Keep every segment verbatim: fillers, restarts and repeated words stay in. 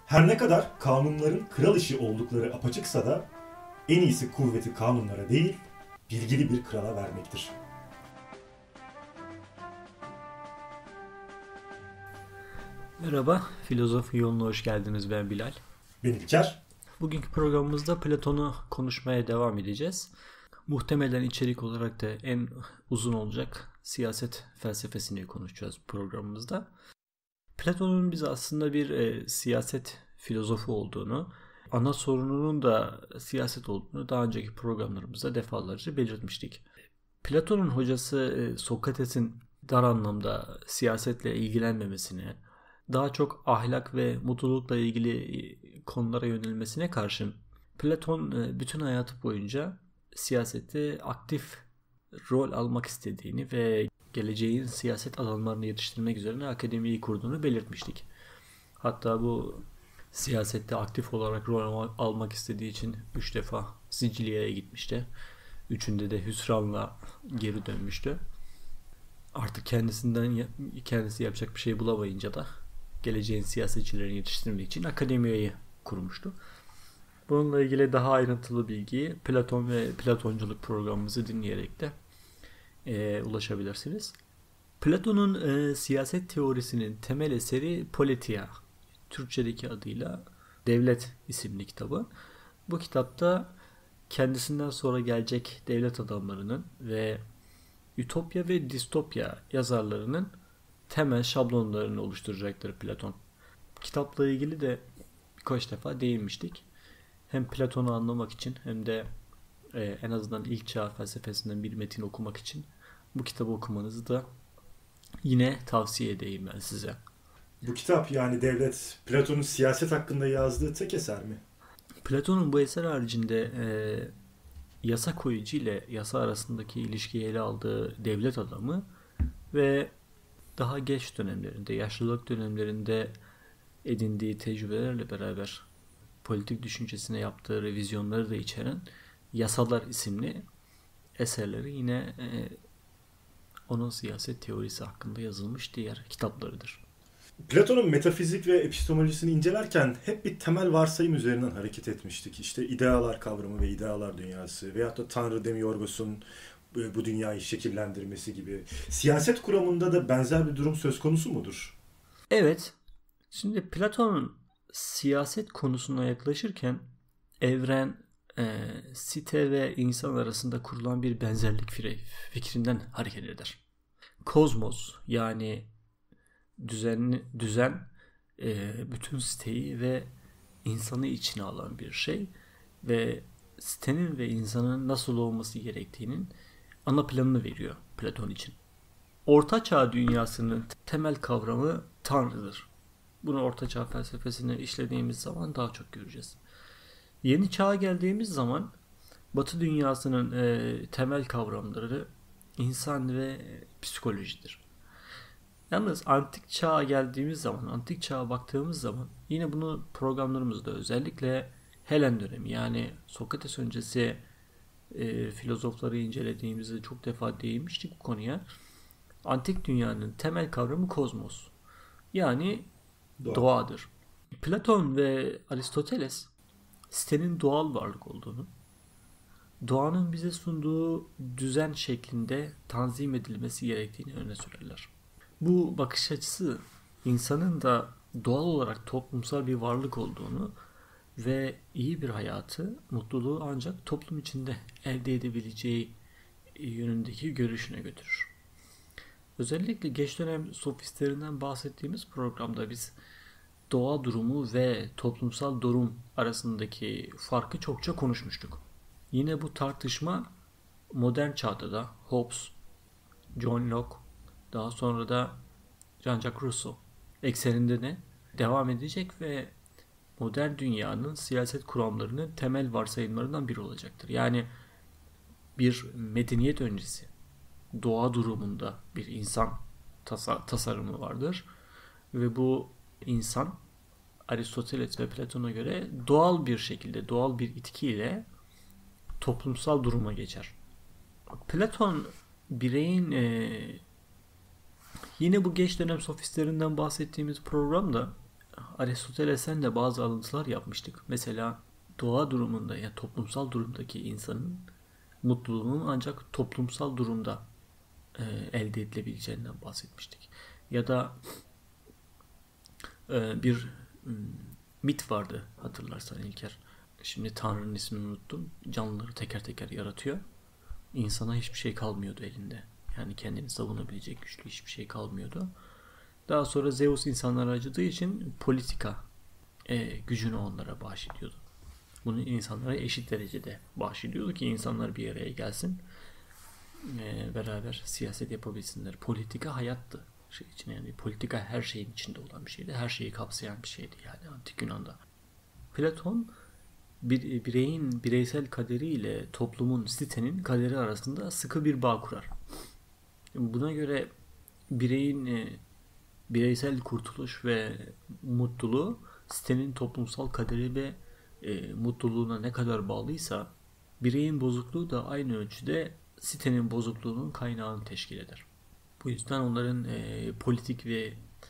Her ne kadar kanunların kral işi oldukları apaçıksa da en iyisi kuvveti kanunlara değil, bilgili bir krala vermektir. Merhaba, Filozofi Yoluna hoş geldiniz. Ben Bilal. Ben İlker. Bugünkü programımızda Platon'u konuşmaya devam edeceğiz. Muhtemelen içerik olarak da en uzun olacak siyaset felsefesini konuşacağız programımızda. Platon'un bize aslında bir e, siyaset filozofu olduğunu, ana sorununun da siyaset olduğunu daha önceki programlarımızda defalarca belirtmiştik. Platon'un hocası e, Sokrates'in dar anlamda siyasetle ilgilenmemesini, daha çok ahlak ve mutlulukla ilgili konulara yönelmesine karşın Platon bütün hayatı boyunca siyasette aktif rol almak istediğini ve geleceğin siyaset adamlarını yetiştirmek üzerine akademiyi kurduğunu belirtmiştik. Hatta bu siyasette aktif olarak rol almak istediği için üç defa Sicilya'ya gitmişti. Üçünde de hüsranla geri dönmüştü. Artık kendisinden kendisi yapacak bir şey bulamayınca da geleceğin siyasetçilerini yetiştirmek için akademiyi kurmuştu. Bununla ilgili daha ayrıntılı bilgiyi Platon ve Platonculuk programımızı dinleyerek de e, ulaşabilirsiniz. Platon'un e, siyaset teorisinin temel eseri Politia, Türkçedeki adıyla Devlet isimli kitabı. Bu kitapta kendisinden sonra gelecek devlet adamlarının ve Ütopya ve Distopya yazarlarının temel şablonlarını oluşturacaktır Platon. Kitapla ilgili de birkaç defa değinmiştik. Hem Platon'u anlamak için hem de e, en azından ilk çağ felsefesinden bir metin okumak için bu kitabı okumanızı da yine tavsiye edeyim ben size. Bu kitap yani Devlet, Platon'un siyaset hakkında yazdığı tek eser mi? Platon'un bu eser haricinde e, yasa koyucu ile yasa arasındaki ilişkiyi ele aldığı devlet adamı ve daha geç dönemlerinde, yaşlılık dönemlerinde edindiği tecrübelerle beraber politik düşüncesine yaptığı revizyonları da içeren Yasalar isimli eserleri yine e, onun siyaset teorisi hakkında yazılmış diğer kitaplarıdır. Platon'un metafizik ve epistemolojisini incelerken hep bir temel varsayım üzerinden hareket etmiştik. İşte idealar kavramı ve idealar dünyası veyahut da Tanrı Demiurgos'un bu dünyayı şekillendirmesi gibi. Siyaset kuramında da benzer bir durum söz konusu mudur? Evet. Şimdi Platon siyaset konusuna yaklaşırken evren, e, site ve insan arasında kurulan bir benzerlik fikrinden hareket eder. Kozmos yani düzen, düzen e, bütün siteyi ve insanı içine alan bir şey ve sitenin ve insanın nasıl olması gerektiğinin ana planını veriyor Platon için. Orta Çağ dünyasının temel kavramı Tanrı'dır. Bunu Orta Çağ felsefesini işlediğimiz zaman daha çok göreceğiz. Yeni Çağ'a geldiğimiz zaman Batı dünyasının e, temel kavramları insan ve psikolojidir. Yalnız Antik Çağ'a geldiğimiz zaman, Antik Çağ'a baktığımız zaman yine bunu programlarımızda özellikle Helen dönemi yani Sokrates öncesi e, filozofları incelediğimizde çok defa değinmiştik bu konuya. Antik dünyanın temel kavramı kozmos. Yani Doğa. doğadır. Platon ve Aristoteles sitenin doğal varlık olduğunu, doğanın bize sunduğu düzen şeklinde tanzim edilmesi gerektiğini öne sürerler. Bu bakış açısı insanın da doğal olarak toplumsal bir varlık olduğunu ve iyi bir hayatı, mutluluğu ancak toplum içinde elde edebileceği yönündeki görüşüne götürür. Özellikle geç dönem sofistlerinden bahsettiğimiz programda biz doğa durumu ve toplumsal durum arasındaki farkı çokça konuşmuştuk. Yine bu tartışma modern çağda da Hobbes, John Locke, daha sonra da Jean-Jacques Rousseau ekseninde de devam edecek ve modern dünyanın siyaset kuramlarının temel varsayımlarından biri olacaktır. Yani bir medeniyet öncesi doğa durumunda bir insan tasa- tasarımı vardır ve bu insan Aristoteles ve Platon'a göre doğal bir şekilde, doğal bir itkiyle toplumsal duruma geçer. Platon bireyin e, yine bu geç dönem sofistlerinden bahsettiğimiz programda Aristoteles'ten de bazı alıntılar yapmıştık. Mesela doğa durumunda ya toplumsal durumdaki insanın mutluluğunun ancak toplumsal durumda e, elde edilebileceğinden bahsetmiştik. Ya da e, bir m, mit vardı hatırlarsan İlker. Şimdi Tanrı'nın ismini unuttum. Canlıları teker teker yaratıyor. İnsana hiçbir şey kalmıyordu elinde. Yani kendini savunabilecek güçlü hiçbir şey kalmıyordu. Daha sonra Zeus insanlara acıdığı için politika e, gücünü onlara bahşediyordu. Bunu insanlara eşit derecede bahşediyordu ki insanlar bir araya gelsin. E, beraber siyaset yapabilsinler. Politika hayattı. Şey için yani politika her şeyin içinde olan bir şeydi. Her şeyi kapsayan bir şeydi yani antik Yunan'da. Platon bir bireyin bireysel kaderi ile toplumun, sitenin kaderi arasında sıkı bir bağ kurar. Buna göre bireyin e, bireysel kurtuluş ve mutluluğu sitenin toplumsal kaderi ve e, mutluluğuna ne kadar bağlıysa bireyin bozukluğu da aynı ölçüde sitenin bozukluğunun kaynağını teşkil eder. Bu yüzden onların e, politik ve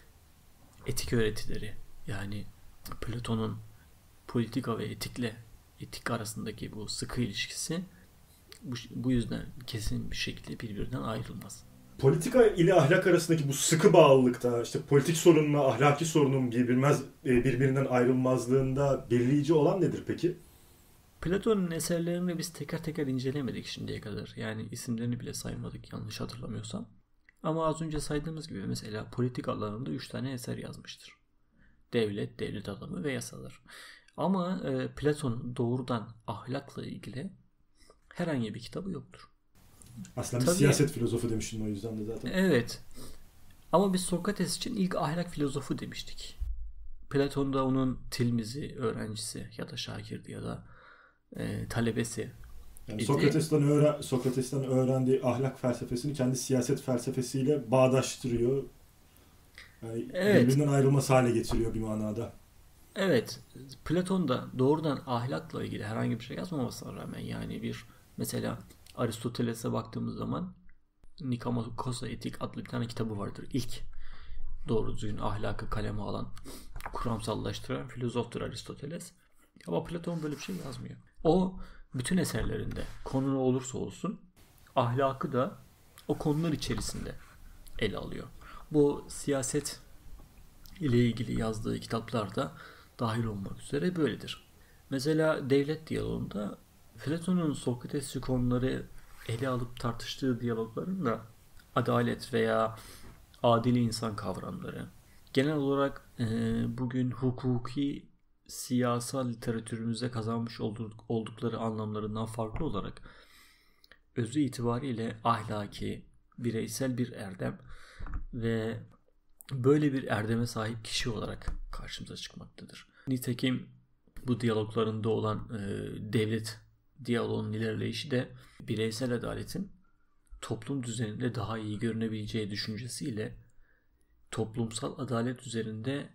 etik öğretileri yani Platon'un politika ve etikle etik arasındaki bu sıkı ilişkisi bu, bu yüzden kesin bir şekilde birbirinden ayrılmaz. Politika ile ahlak arasındaki bu sıkı bağlılıkta, işte politik sorunla ahlaki sorunun birbirmez, birbirinden ayrılmazlığında belirleyici olan nedir peki? Platon'un eserlerini biz teker teker incelemedik şimdiye kadar. Yani isimlerini bile saymadık yanlış hatırlamıyorsam. Ama az önce saydığımız gibi mesela politik alanında üç tane eser yazmıştır. Devlet, devlet adamı ve yasalar. Ama e, Platon'un doğrudan ahlakla ilgili herhangi bir kitabı yoktur. Aslında bir Tabii, siyaset filozofu demiştin o yüzden de zaten. Evet. Ama biz Sokrates için ilk ahlak filozofu demiştik. Platon da onun tilmizi, öğrencisi ya da şakirdi ya da e, talebesi. Yani Sokrates'ten, öğren, Sokrates'ten öğrendiği ahlak felsefesini kendi siyaset felsefesiyle bağdaştırıyor. Yani evet. Birbirinden ayrılmaz hale getiriyor bir manada. Evet. Platon da doğrudan ahlakla ilgili herhangi bir şey yazmamasına rağmen yani bir mesela Aristoteles'e baktığımız zaman Nikomakos'a Etik adlı bir tane kitabı vardır. İlk doğru düzgün ahlakı kaleme alan, kuramsallaştıran filozoftur Aristoteles. Ama Platon böyle bir şey yazmıyor. O bütün eserlerinde konu ne olursa olsun ahlakı da o konular içerisinde ele alıyor. Bu siyaset ile ilgili yazdığı kitaplarda dahil olmak üzere böyledir. Mesela devlet diyaloğunda Platon'un Sokratesçi konuları ele alıp tartıştığı diyaloglarında adalet veya adil insan kavramları genel olarak e, bugün hukuki siyasal literatürümüzde kazanmış olduk, oldukları anlamlarından farklı olarak özü itibariyle ahlaki, bireysel bir erdem ve böyle bir erdeme sahip kişi olarak karşımıza çıkmaktadır. Nitekim bu diyaloglarında olan e, devlet diyaloğunun ilerleyişi de bireysel adaletin toplum düzeninde daha iyi görünebileceği düşüncesiyle toplumsal adalet üzerinde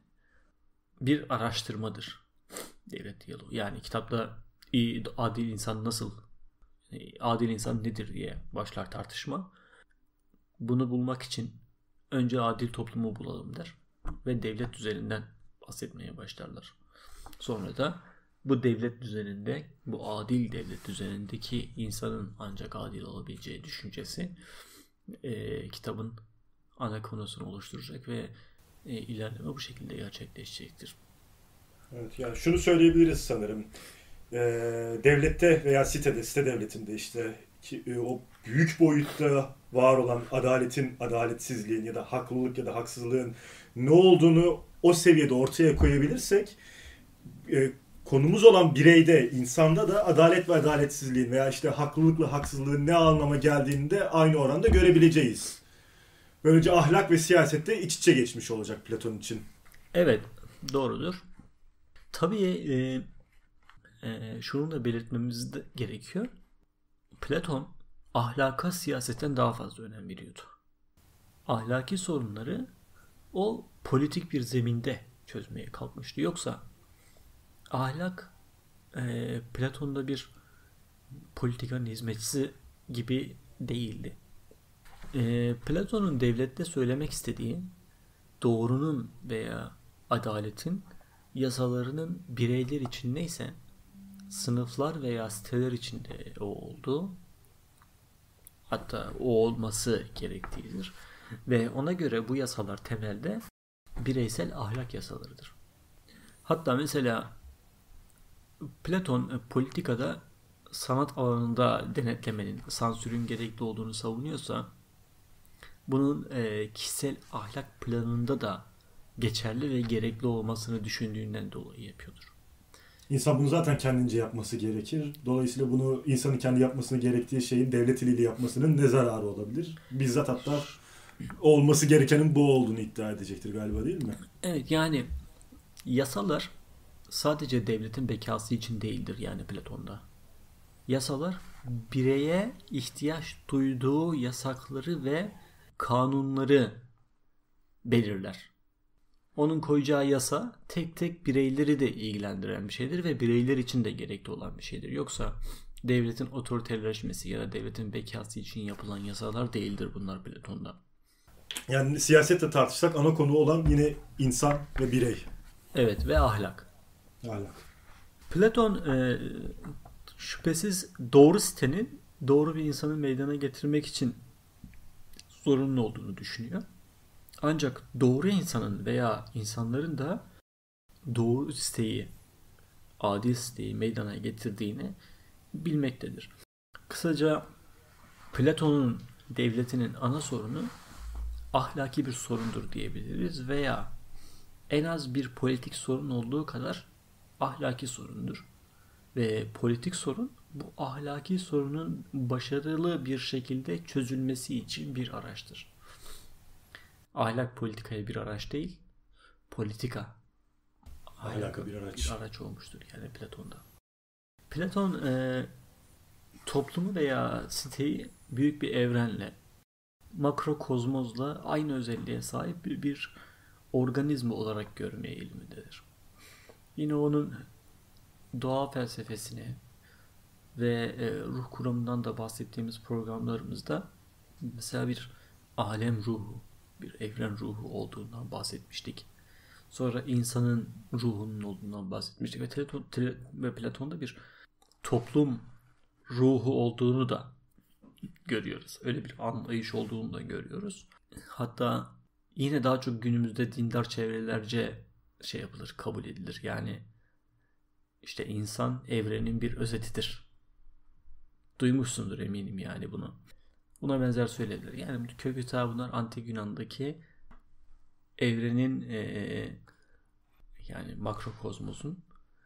bir araştırmadır devlet diyaloğu. Yani kitapta adil insan nasıl, adil insan nedir diye başlar tartışma. Bunu bulmak için önce adil toplumu bulalım der ve devlet düzeninden bahsetmeye başlarlar. Sonra da bu devlet düzeninde, bu adil devlet düzenindeki insanın ancak adil olabileceği düşüncesi e, kitabın ana konusunu oluşturacak ve e, ilerleme bu şekilde gerçekleşecektir. Evet, yani şunu söyleyebiliriz sanırım. Ee, devlette veya sitede, site devletinde işte ki, e, o büyük boyutta var olan adaletin, adaletsizliğin ya da haklılık ya da haksızlığın ne olduğunu o seviyede ortaya koyabilirsek e, konumuz olan bireyde, insanda da adalet ve adaletsizliğin veya işte haklılıkla haksızlığın ne anlama geldiğini de aynı oranda görebileceğiz. Böylece ahlak ve siyasette iç içe geçmiş olacak Platon için. Evet, doğrudur. Tabii e, e, şunu da belirtmemiz de gerekiyor. Platon ahlaka siyasetten daha fazla önem veriyordu. Ahlaki sorunları o politik bir zeminde çözmeye kalkmıştı. Yoksa ahlak e, Platon'da bir politikanın hizmetçisi gibi değildi. E, Platon'un devlette söylemek istediği doğrunun veya adaletin yasalarının bireyler için neyse sınıflar veya siteler için de o olduğu, hatta o olması gerektiğidir. Ve ona göre bu yasalar temelde bireysel ahlak yasalarıdır. Hatta mesela Platon politikada sanat alanında denetlemenin, sansürün gerekli olduğunu savunuyorsa bunun e, kişisel ahlak planında da geçerli ve gerekli olmasını düşündüğünden dolayı yapıyordur. İnsan bunu zaten kendince yapması gerekir. Dolayısıyla bunu insanın kendi yapmasını gerektiği şeyin devlet eliyle yapmasının ne zararı olabilir? Bizzat hatta olması gerekenin bu olduğunu iddia edecektir galiba, değil mi? Evet, yani yasalar sadece devletin bekası için değildir yani Platon'da. Yasalar bireye ihtiyaç duyduğu yasakları ve kanunları belirler. Onun koyacağı yasa tek tek bireyleri de ilgilendiren bir şeydir ve bireyler için de gerekli olan bir şeydir. Yoksa devletin otoriterleşmesi ya da devletin bekası için yapılan yasalar değildir bunlar Platon'da. Yani siyasetle tartışsak ana konu olan yine insan ve birey. Evet, ve ahlak. Ahlak. Platon e, şüphesiz doğru sitenin doğru bir insanı meydana getirmek için zorunlu olduğunu düşünüyor. Ancak doğru insanın veya insanların da doğru siteyi, adil siteyi meydana getirdiğini bilmektedir. Kısaca Platon'un devletinin ana sorunu ahlaki bir sorundur diyebiliriz veya en az bir politik sorun olduğu kadar ahlaki sorundur. Ve politik sorun bu ahlaki sorunun başarılı bir şekilde çözülmesi için bir araçtır. Ahlak politikaya bir araç değil, politika ahlaka bir araç. bir araç olmuştur yani Platon'da. Platon e, toplumu veya siteyi büyük bir evrenle, makrokozmozla aynı özelliğe sahip bir, bir organizma olarak görmeye eğilimindedir. Yine onun doğa felsefesini ve e, ruh kuramından da bahsettiğimiz programlarımızda mesela bir alem ruhu, bir evren ruhu olduğundan bahsetmiştik. Sonra insanın ruhunun olduğundan bahsetmiştik ve, Platon, ve Platon'da bir toplum ruhu olduğunu da görüyoruz. Öyle bir anlayış olduğunu da görüyoruz. Hatta yine daha çok günümüzde dindar çevrelerce şey yapılır, kabul edilir. Yani işte insan evrenin bir özetidir. Duymuşsundur eminim yani bunu. Buna benzer söyleyebilir. Yani kökü ta bunlar Antik Yunan'daki evrenin ee, yani makrokozmosun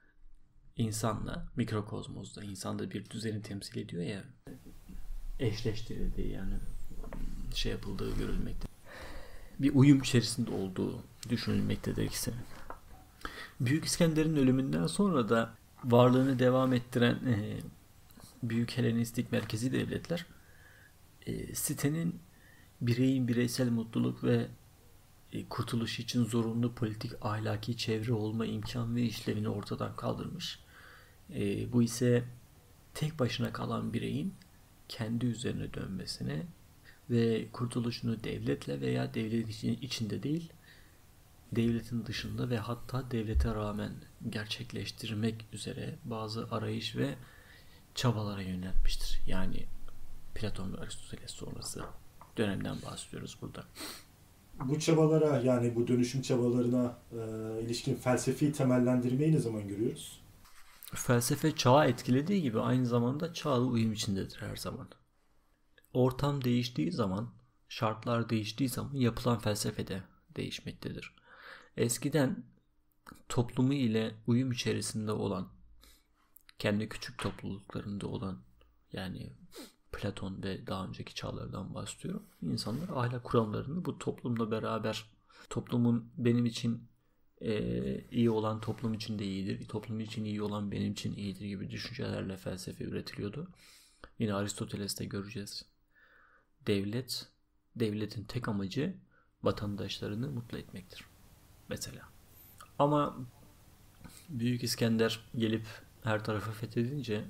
insanla mikrokozmosda, insanda bir düzeni temsil ediyor ya, eşleştirildiği yani şey yapıldığı görülmekte. Bir uyum içerisinde olduğu düşünülmektedir ikisinin. Büyük İskender'in ölümünden sonra da varlığını devam ettiren e, büyük Helenistik merkezi devletler e, sitenin bireyin bireysel mutluluk ve e, kurtuluş için zorunlu politik ahlaki çevre olma imkan ve işlevini ortadan kaldırmış. E, bu ise tek başına kalan bireyin kendi üzerine dönmesine ve kurtuluşunu devletle veya devletin içinde değil, devletin dışında ve hatta devlete rağmen gerçekleştirmek üzere bazı arayış ve çabalara yöneltmiştir. Yani Platon ve Aristoteles sonrası dönemden bahsediyoruz burada. Bu çabalara, yani bu dönüşüm çabalarına e, ilişkin felsefi temellendirmeyi ne zaman görüyoruz? Felsefe çağı etkilediği gibi aynı zamanda çağla uyum içindedir her zaman. Ortam değiştiği zaman, şartlar değiştiği zaman yapılan felsefe de değişmektedir. Eskiden toplumu ile uyum içerisinde olan, kendi küçük topluluklarında olan, yani Platon ve daha önceki çağlardan bahsediyorum. İnsanlar ahlak kuramlarını bu toplumla beraber, toplumun benim için e, iyi olan toplum için de iyidir, toplum için iyi olan benim için iyidir gibi düşüncelerle felsefe üretiliyordu. Yine Aristoteles'te göreceğiz. Devlet, devletin tek amacı vatandaşlarını mutlu etmektir. Mesela. Ama Büyük İskender gelip her tarafı fethedince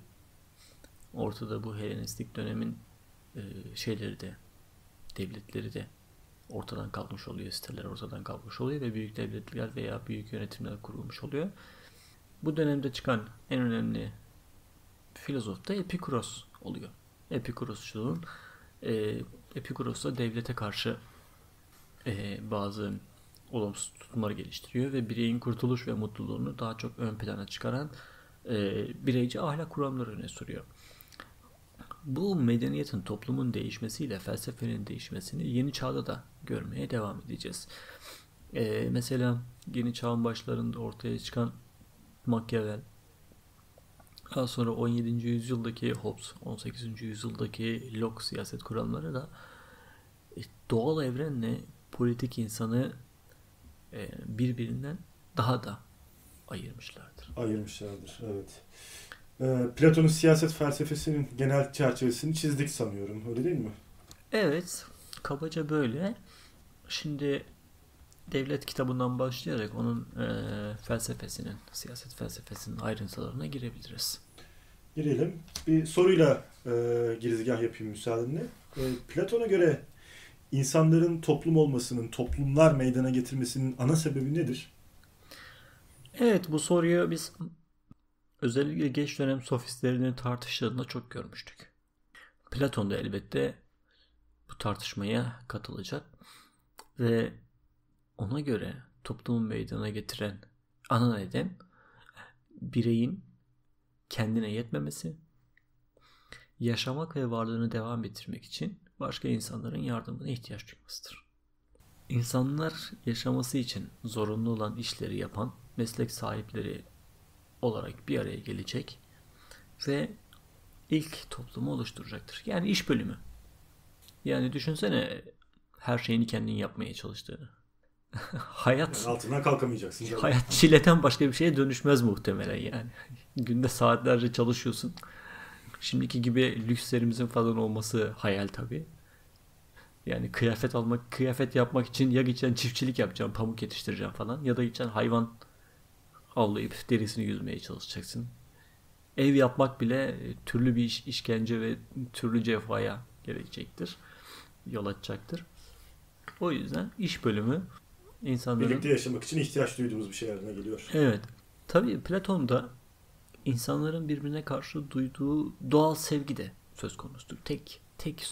ortada bu Helenistik dönemin e, şeyleri de, devletleri de ortadan kalkmış oluyor, siteler ortadan kalkmış oluyor ve büyük devletler veya büyük yönetimler kurulmuş oluyor. Bu dönemde çıkan en önemli filozof da Epikuros oluyor. Epikurosçuluğun e, Epikuros da devlete karşı e, bazı olumsuz tutumları geliştiriyor ve bireyin kurtuluş ve mutluluğunu daha çok ön plana çıkaran e, bireyci ahlak kuramları öne sürüyor. Bu medeniyetin, toplumun değişmesiyle felsefenin değişmesini yeni çağda da görmeye devam edeceğiz. Ee, mesela yeni çağın başlarında ortaya çıkan Machiavelli, daha sonra on yedinci yüzyıldaki Hobbes, on sekizinci yüzyıldaki Locke siyaset kuramları da doğal evrenle politik insanı birbirinden daha da ayırmışlardır. Ayırmışlardır, evet. Platon'un siyaset felsefesinin genel çerçevesini çizdik sanıyorum. Öyle değil mi? Evet. Kabaca böyle. Şimdi devlet kitabından başlayarak onun e, felsefesinin, siyaset felsefesinin ayrıntılarına girebiliriz. Girelim. Bir soruyla e, girizgah yapayım müsaadenle. E, Platon'a göre insanların toplum olmasının, toplumlar meydana getirmesinin ana sebebi nedir? Evet, bu soruyu biz özellikle geç dönem sofistlerinin tartıştığında çok görmüştük. Platon da elbette bu tartışmaya katılacak ve ona göre toplumun meydana getiren ana neden bireyin kendine yetmemesi, yaşamak ve varlığını devam ettirmek için başka insanların yardımına ihtiyaç duymasıdır. İnsanlar yaşaması için zorunlu olan işleri yapan meslek sahipleri olarak bir araya gelecek ve ilk toplumu oluşturacaktır. Yani iş bölümü. Yani düşünsene her şeyini kendin yapmaya çalıştığını. Hayat yani altından kalkamayacaksın. Zaten. Hayat çileden başka bir şeye dönüşmez muhtemelen yani. Günde saatlerce çalışıyorsun. Şimdiki gibi lükslerimizin falan olması hayal tabii. Yani kıyafet almak, kıyafet yapmak için ya gideceksin çiftçilik yapacaksın, pamuk yetiştireceksin falan ya da gideceksin hayvan avlayıp derisini yüzmeye çalışacaksın. Ev yapmak bile türlü bir iş, işkence ve türlü cefaya gerekecektir. Yol açacaktır. O yüzden iş bölümü insanların... Birlikte yaşamak için ihtiyaç duyduğumuz bir şey haline geliyor. Evet. Tabii Platon'da insanların birbirine karşı duyduğu doğal sevgi de söz konusudur. Tek tek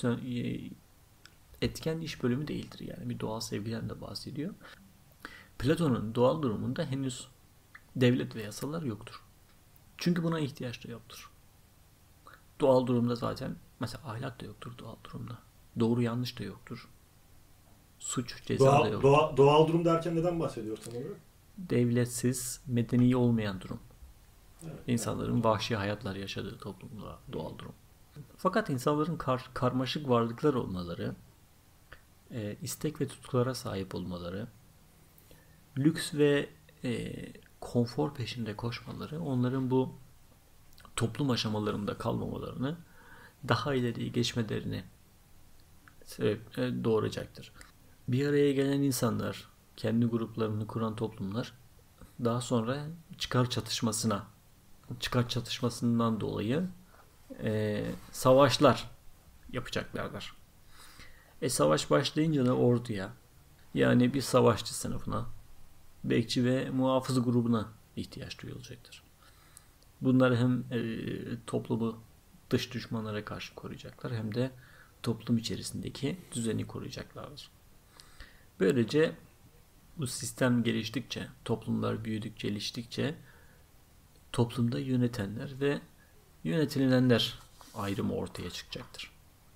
etken iş bölümü değildir. Yani bir doğal sevgiden de bahsediyor. Platon'un doğal durumunda henüz devlet ve yasalar yoktur. Çünkü buna ihtiyaç da yoktur. Doğal durumda zaten mesela ahlak da yoktur doğal durumda. Doğru yanlış da yoktur. Suç, ceza doğal, da yoktur. Doğal, doğal durum derken neden bahsediyor tam olarak? Devletsiz, medeni olmayan durum. Evet, İnsanların yani vahşi hayatlar yaşadığı toplumda doğal durum. Fakat insanların kar, karmaşık varlıklar olmaları, e, istek ve tutkulara sahip olmaları, lüks ve e, konfor peşinde koşmaları, onların bu toplum aşamalarında kalmamalarını, daha ileriye geçmelerini sebep e, doğuracaktır. Bir araya gelen insanlar, kendi gruplarını kuran toplumlar daha sonra çıkar çatışmasına, çıkar çatışmasından dolayı e, savaşlar yapacaklardır. E savaş başlayınca da orduya, yani bir savaşçı sınıfına, bekçi ve muhafız grubuna ihtiyaç duyulacaktır. Bunlar hem e, toplumu dış düşmanlara karşı koruyacaklar hem de toplum içerisindeki düzeni koruyacaklardır. Böylece bu sistem geliştikçe, toplumlar büyüdükçe, geliştikçe toplumda yönetenler ve yönetilenler ayrımı ortaya çıkacaktır.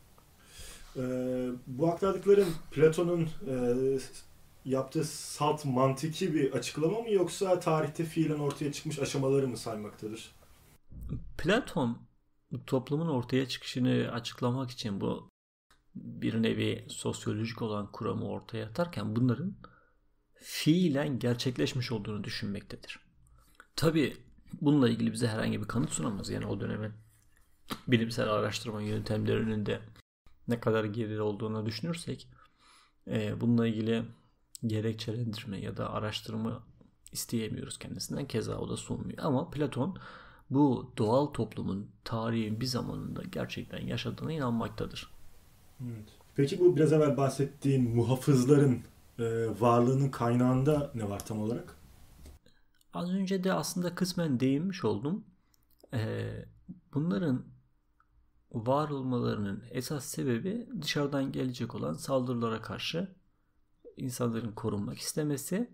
Ee, bu aktardıkların Platon'un e, yaptığı salt mantiki bir açıklama mı yoksa tarihte fiilen ortaya çıkmış aşamaları mı saymaktadır? Platon toplumun ortaya çıkışını açıklamak için bu bir nevi sosyolojik olan kuramı ortaya atarken bunların fiilen gerçekleşmiş olduğunu düşünmektedir. Tabii bununla ilgili bize herhangi bir kanıt sunamaz. Yani o dönemin bilimsel araştırma yöntemlerinin de ne kadar geride olduğunu düşünürsek bununla ilgili gerekçelendirme ya da araştırma isteyemiyoruz kendisinden. Keza o da sunmuyor. Ama Platon bu doğal toplumun tarihin bir zamanında gerçekten yaşadığına inanmaktadır. Evet. Peki bu biraz evvel bahsettiğin muhafızların e, varlığının kaynağında ne var tam olarak? Az önce de aslında kısmen değinmiş oldum. Ee, bunların var olmalarının esas sebebi dışarıdan gelecek olan saldırılara karşı insanların korunmak istemesi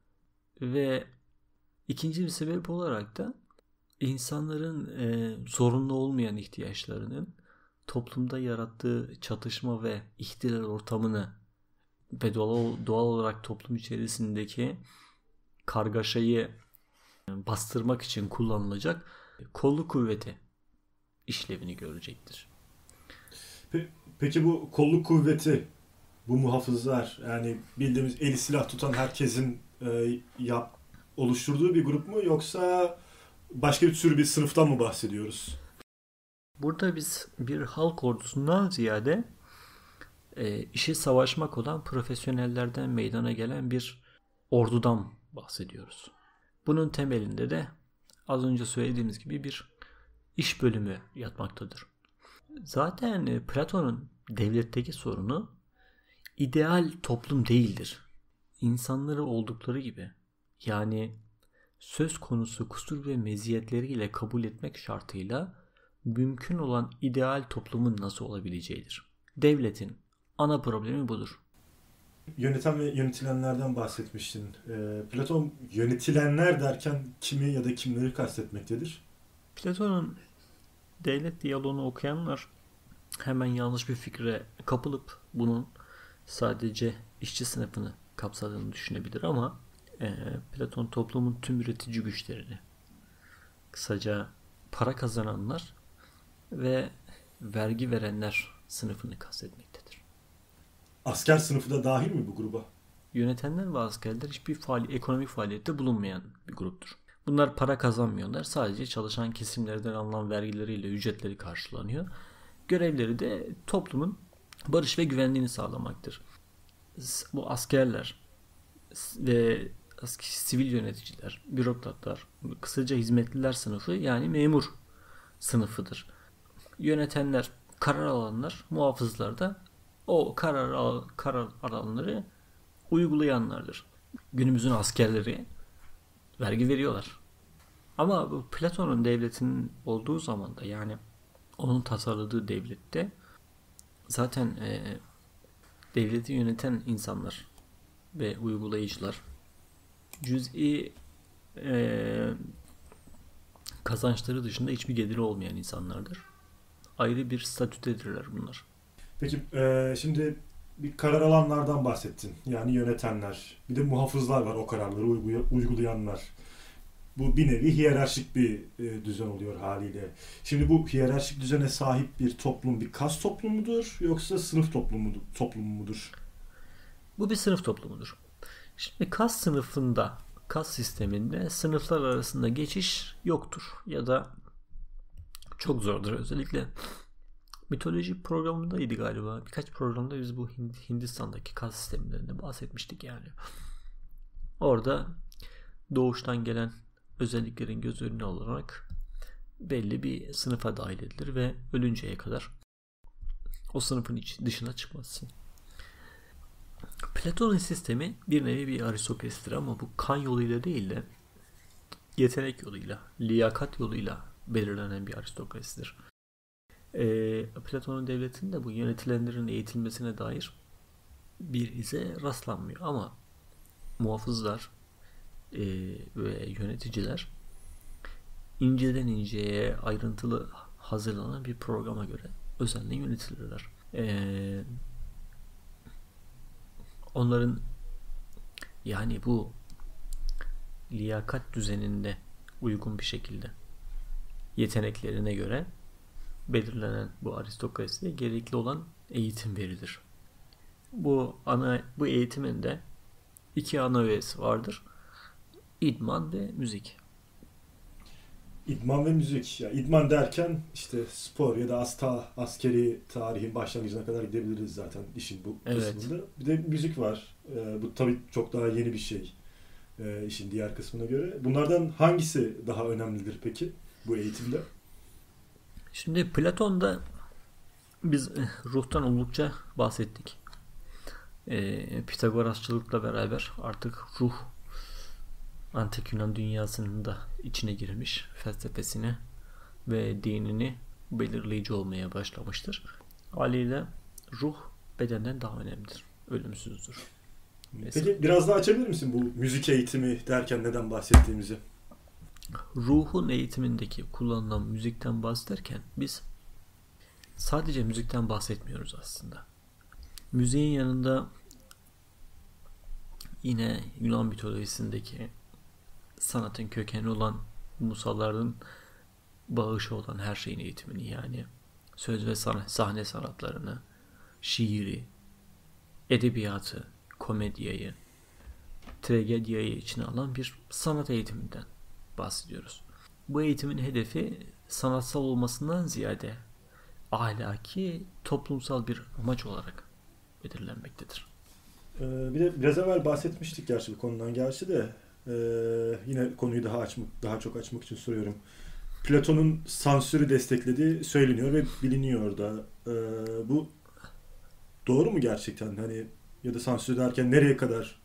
ve ikinci bir sebep olarak da insanların e, zorunlu olmayan ihtiyaçlarının toplumda yarattığı çatışma ve ihtilal ortamını ve doğal, doğal olarak toplum içerisindeki kargaşayı bastırmak için kullanılacak kolluk kuvveti işlevini görecektir. Pe- Peki bu kolluk kuvveti, bu muhafızlar, yani bildiğimiz eli silah tutan herkesin e, yap, oluşturduğu bir grup mu, yoksa başka bir tür bir sınıftan mı bahsediyoruz? Burada biz bir halk ordusundan ziyade e, işi savaşmak olan profesyonellerden meydana gelen bir ordudan bahsediyoruz. Bunun temelinde de az önce söylediğimiz gibi bir iş bölümü yatmaktadır. Zaten e, Platon'un devletteki sorunu ideal toplum değildir. İnsanları oldukları gibi, yani söz konusu kusur ve meziyetleriyle kabul etmek şartıyla mümkün olan ideal toplumun nasıl olabileceğidir. Devletin ana problemi budur. Yöneten ve yönetilenlerden bahsetmiştin. E, Platon yönetilenler derken kimi ya da kimleri kastetmektedir? Platon'un devlet diyaloğunu okuyanlar hemen yanlış bir fikre kapılıp bunun sadece işçi sınıfını kapsadığını düşünebilir ama e, Platon toplumun tüm üretici güçlerini, kısaca para kazananlar ve vergi verenler sınıfını kastetmektedir. Asker sınıfı da dahil mi bu gruba? Yönetenler ve askerler hiçbir faali, ekonomik faaliyette bulunmayan bir gruptur. Bunlar para kazanmıyorlar. Sadece çalışan kesimlerden alınan vergileriyle ücretleri karşılanıyor. Görevleri de toplumun barış ve güvenliğini sağlamaktır. Bu askerler ve sivil yöneticiler, bürokratlar, kısaca hizmetliler sınıfı, yani memur sınıfıdır. Yönetenler, karar alanlar, muhafızlar da o karar, al, karar alanları uygulayanlardır. Günümüzün askerleri vergi veriyorlar. Ama bu Platon'un devletinin olduğu zaman da, yani onun tasarladığı devlette zaten e, devleti yöneten insanlar ve uygulayıcılar cüz'i e, kazançları dışında hiçbir geliri olmayan insanlardır. Ayrı bir statüdedirler bunlar. Peki e, şimdi bir karar alanlardan bahsettin. Yani yönetenler. Bir de muhafızlar var, o kararları uygu- uygulayanlar. Bu bir nevi hiyerarşik bir e, düzen oluyor haliyle. Şimdi bu hiyerarşik düzene sahip bir toplum bir kas toplumu mudur, yoksa sınıf toplumu mudur? Toplumu mudur? Bu bir sınıf toplumudur. Şimdi kas sınıfında, kas sisteminde sınıflar arasında geçiş yoktur ya da çok zordur. Özellikle mitoloji programındaydı galiba. Birkaç programda biz bu Hindistan'daki kas sistemlerinde bahsetmiştik yani. Orada doğuştan gelen özelliklerin göz önüne alınarak belli bir sınıfa dahil edilir ve ölünceye kadar o sınıfın dışına çıkmazsın. Platon'un sistemi bir nevi bir aristokrasidir ama bu kan yoluyla değil de yetenek yoluyla, liyakat yoluyla belirlenen bir aristokrasidir. E, Platon'un devletinde bu yönetilenlerin eğitilmesine dair bir ize rastlanmıyor ama muhafızlar e, ve yöneticiler inceden inceye ayrıntılı hazırlanan bir programa göre özenle yönetilirler. E, onların yani bu liyakat düzeninde uygun bir şekilde yeteneklerine göre belirlenen bu aristokrasiye gerekli olan eğitim verilir. Bu ana bu eğitimin de iki ana öğesi vardır. İdman ve müzik. İdman ve müzik. Ya idman derken işte spor ya da asta askeri tarihin başlangıcına kadar gidebiliriz zaten işin bu Evet. kısmında. Bir de müzik var. Ee, bu tabii çok daha yeni bir şey. Ee, işin diğer kısmına göre. Bunlardan hangisi daha önemlidir peki bu eğitimde? Şimdi Platon'da Biz ruhtan oldukça bahsettik. E, Pitagorasçılıkla beraber artık ruh Antik Yunan dünyasının da içine girmiş, felsefesine ve dinini belirleyici olmaya başlamıştır. Haliyle ruh bedenden daha önemlidir. Ölümsüzdür. Mesela. Peki biraz daha açabilir misin bu müzik eğitimi derken neden bahsettiğimizi? Ruhun eğitimindeki kullanılan müzikten bahsederken biz sadece müzikten bahsetmiyoruz aslında. Müziğin yanında yine Yunan mitolojisindeki sanatın kökeni olan musalların bağışı olan her şeyin eğitimini, yani söz ve sahne sanatlarını, şiiri, edebiyatı, komedyayı, tragediayı içine alan bir sanat eğitiminden bahsediyoruz. Bu eğitimin hedefi sanatsal olmasından ziyade ahlaki, toplumsal bir amaç olarak belirlenmektedir. Ee, bir de biraz evvel bahsetmiştik gerçi bu konudan gerçi de ee, yine konuyu daha açmak, daha çok açmak için soruyorum. Platon'un sansürü desteklediği söyleniyor ve biliniyor da ee, bu doğru mu gerçekten? Hani ya da sansür derken nereye kadar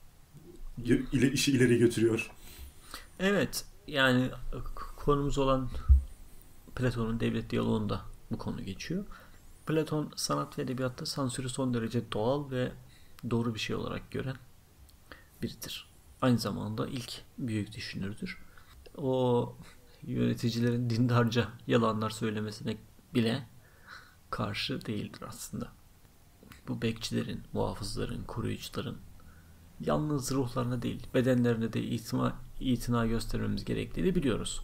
işi ileri götürüyor? Evet, yani konumuz olan Platon'un Devlet Diyaloğu'nda bu konu geçiyor. Platon sanat ve edebiyatta sansürü son derece doğal ve doğru bir şey olarak gören biridir. Aynı zamanda ilk büyük düşünürdür. O yöneticilerin dindarca yalanlar söylemesine bile karşı değildir aslında. Bu bekçilerin, muhafızların, koruyucuların yalnız ruhlarına değil, bedenlerine de itina, itina göstermemiz gerektiğini biliyoruz.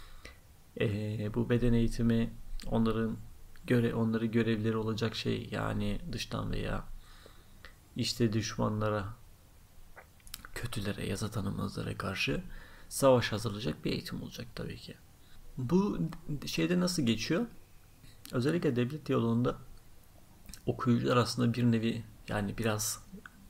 Ee, bu beden eğitimi onların göre onları görevleri olacak şey, yani dıştan veya işte düşmanlara, kötülere, yasa tanımazlara karşı savaş hazırlayacak bir eğitim olacak tabii ki. Bu şeyde nasıl geçiyor? Özellikle Devlet Diyaloğu'nda okuyucular aslında bir nevi, yani biraz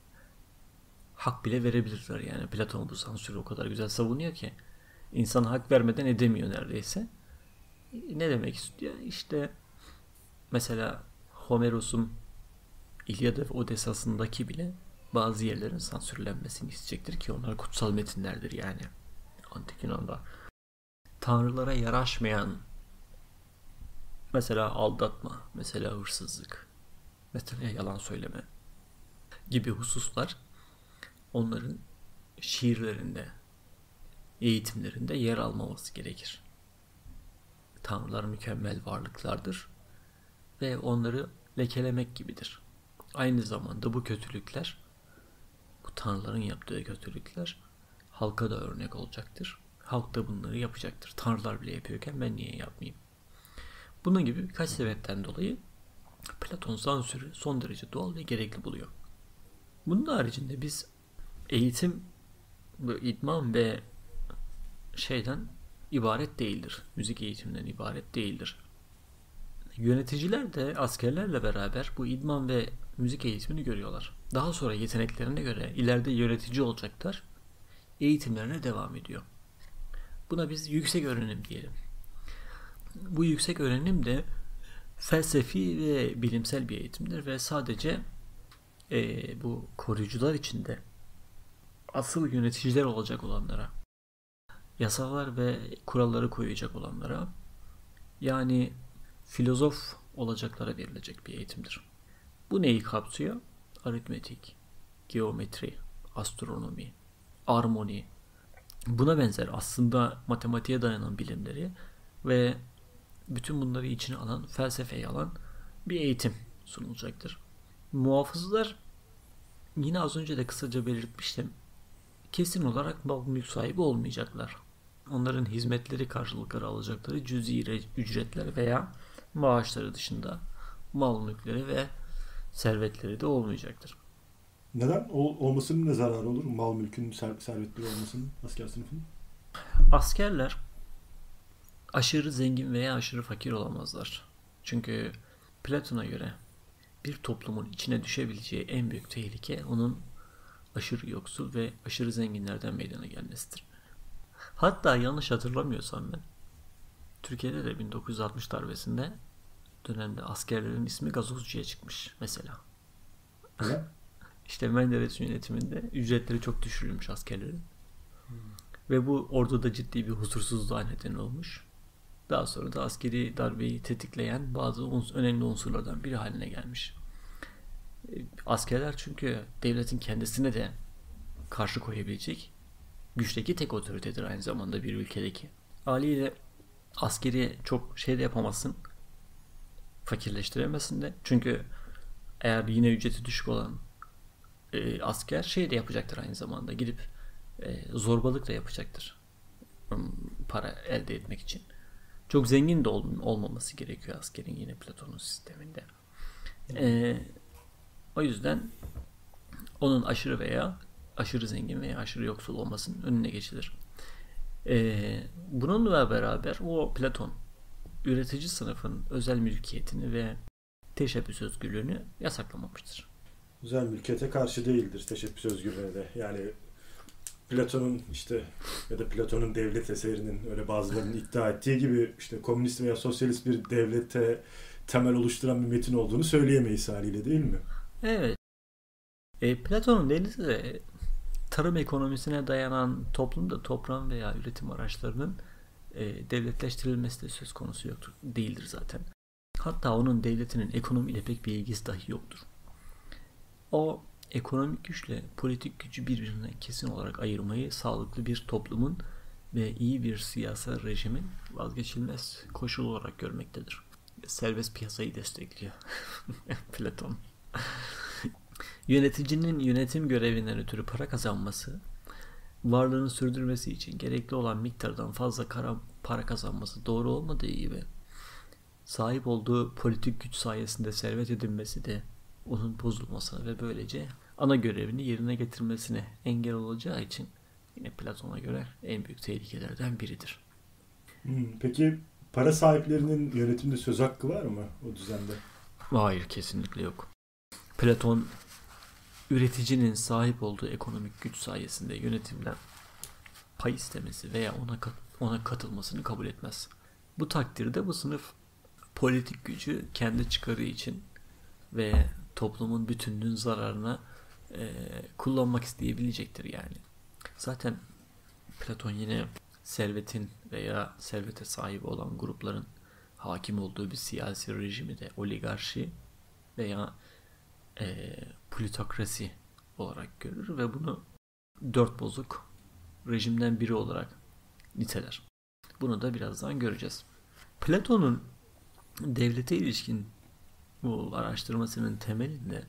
hak bile verebilirler. Yani Platon bu sansürü o kadar güzel savunuyor ki insan hak vermeden edemiyor neredeyse. Ne demek istiyor? İşte mesela Homeros'un İlyada ve Odessa'sındaki bile bazı yerlerin sansürlenmesini isteyecektir ki onlar kutsal metinlerdir yani. Antik Yunan'da tanrılara yaraşmayan, mesela aldatma, mesela hırsızlık, mesela yalan söyleme gibi hususlar onların şiirlerinde, eğitimlerinde yer almaması gerekir. Tanrılar mükemmel varlıklardır ve onları lekelemek gibidir. Aynı zamanda bu kötülükler, bu tanrıların yaptığı kötülükler halka da örnek olacaktır. Halk da bunları yapacaktır. Tanrılar bile yapıyorken ben niye yapmayayım? Bunun gibi birkaç sebepten dolayı Platon sansürü son derece doğal ve gerekli buluyor. Bunun haricinde biz eğitim, bu idman ve şeyden ibaret değildir. Müzik eğitiminden ibaret değildir. Yöneticiler de askerlerle beraber bu idman ve müzik eğitimini görüyorlar. Daha sonra yeteneklerine göre ileride yönetici olacaklar. Eğitimlerine devam ediyor. Buna biz yüksek öğrenim diyelim. Bu yüksek öğrenim de felsefi ve bilimsel bir eğitimdir ve sadece e, bu koruyucular içinde asıl yöneticiler olacak olanlara, yasalar ve kuralları koyacak olanlara, yani filozof olacaklara verilecek bir eğitimdir. Bu neyi kapsıyor? Aritmetik, geometri, astronomi, armoni, buna benzer aslında matematiğe dayanan bilimleri ve bütün bunları içine alan, felsefeyi alan bir eğitim sunulacaktır. Muhafızlar, yine az önce de kısaca belirtmiştim, kesin olarak mal mülk sahibi olmayacaklar. Onların hizmetleri karşılıkları alacakları cüzi ücretler veya maaşları dışında mal mülkleri ve servetleri de olmayacaktır. Neden? O, olmasının ne zararı olur? Mal mülkün, servetleri olmasının asker sınıfının? Askerler aşırı zengin veya aşırı fakir olamazlar. Çünkü Platon'a göre bir toplumun içine düşebileceği en büyük tehlike onun aşırı yoksul ve aşırı zenginlerden meydana gelmesidir. Hatta yanlış hatırlamıyorsam ben, Türkiye'de de bin dokuz yüz altmış darbesinde dönemde askerlerin ismi gazozcuya çıkmış mesela. Ne? İşte Menderes yönetiminde ücretleri çok düşürülmüş askerlerin. Hmm. Ve bu orduda ciddi bir huzursuzluğa neden olmuş. Daha sonra da askeri darbeyi tetikleyen bazı uns- önemli unsurlardan biri haline gelmiş. Askerler çünkü devletin kendisine de karşı koyabilecek güçteki tek otoritedir aynı zamanda bir ülkedeki. Haliyle askeri çok şey de yapamazsın. Fakirleştiremezsin de. Çünkü eğer yine ücreti düşük olan e, asker şey de yapacaktır aynı zamanda. Gidip e, zorbalık da yapacaktır. Para elde etmek için. Çok zengin de ol, olmaması gerekiyor askerin yine Platon'un sisteminde. E, o yüzden onun aşırı veya aşırı zengin veya aşırı yoksul olmasının önüne geçilir. E, bununla beraber o Platon üretici sınıfın özel mülkiyetini ve teşebbüs özgürlüğünü yasaklamamıştır. Özel mülkiyete karşı değildir teşebbüs özgürlüğüne de. Yani Platon'un işte ya da Platon'un devlet eserinin öyle bazılarının iddia ettiği gibi işte komünist veya sosyalist bir devlete temel oluşturan bir metin olduğunu söyleyemeyiz haliyle, değil mi? Evet. E, Platon'un devleti de tarım ekonomisine dayanan toplumda toprağın veya üretim araçlarının e, devletleştirilmesi de söz konusu yoktur. Değildir zaten. Hatta onun devletinin ekonomiyle pek bir ilgisi dahi yoktur. O ekonomik güçle politik gücü birbirinden kesin olarak ayırmayı sağlıklı bir toplumun ve iyi bir siyasal rejimin vazgeçilmez koşul olarak görmektedir. Serbest piyasayı destekliyor Platon. Yöneticinin yönetim görevinden ötürü para kazanması, varlığını sürdürmesi için gerekli olan miktardan fazla para kazanması doğru olmadığı gibi, sahip olduğu politik güç sayesinde servet edinmesi de onun bozulmasına ve böylece ana görevini yerine getirmesine engel olacağı için yine Platon'a göre en büyük tehlikelerden biridir. Hmm, peki para sahiplerinin yönetimde söz hakkı var mı o düzende? Hayır, kesinlikle yok. Platon üreticinin sahip olduğu ekonomik güç sayesinde yönetimden pay istemesi veya ona kat, ona katılmasını kabul etmez. Bu takdirde bu sınıf politik gücü kendi çıkarı için ve toplumun bütünlüğün zararına e, kullanmak isteyebilecektir yani. Zaten Platon yine servetin veya servete sahip olan grupların hakim olduğu bir siyasi rejimi de oligarşi veya e, plutokrasi olarak görür ve bunu dört bozuk rejimden biri olarak niteler. Bunu da birazdan göreceğiz. Platon'un devlete ilişkin bu araştırmasının temelinde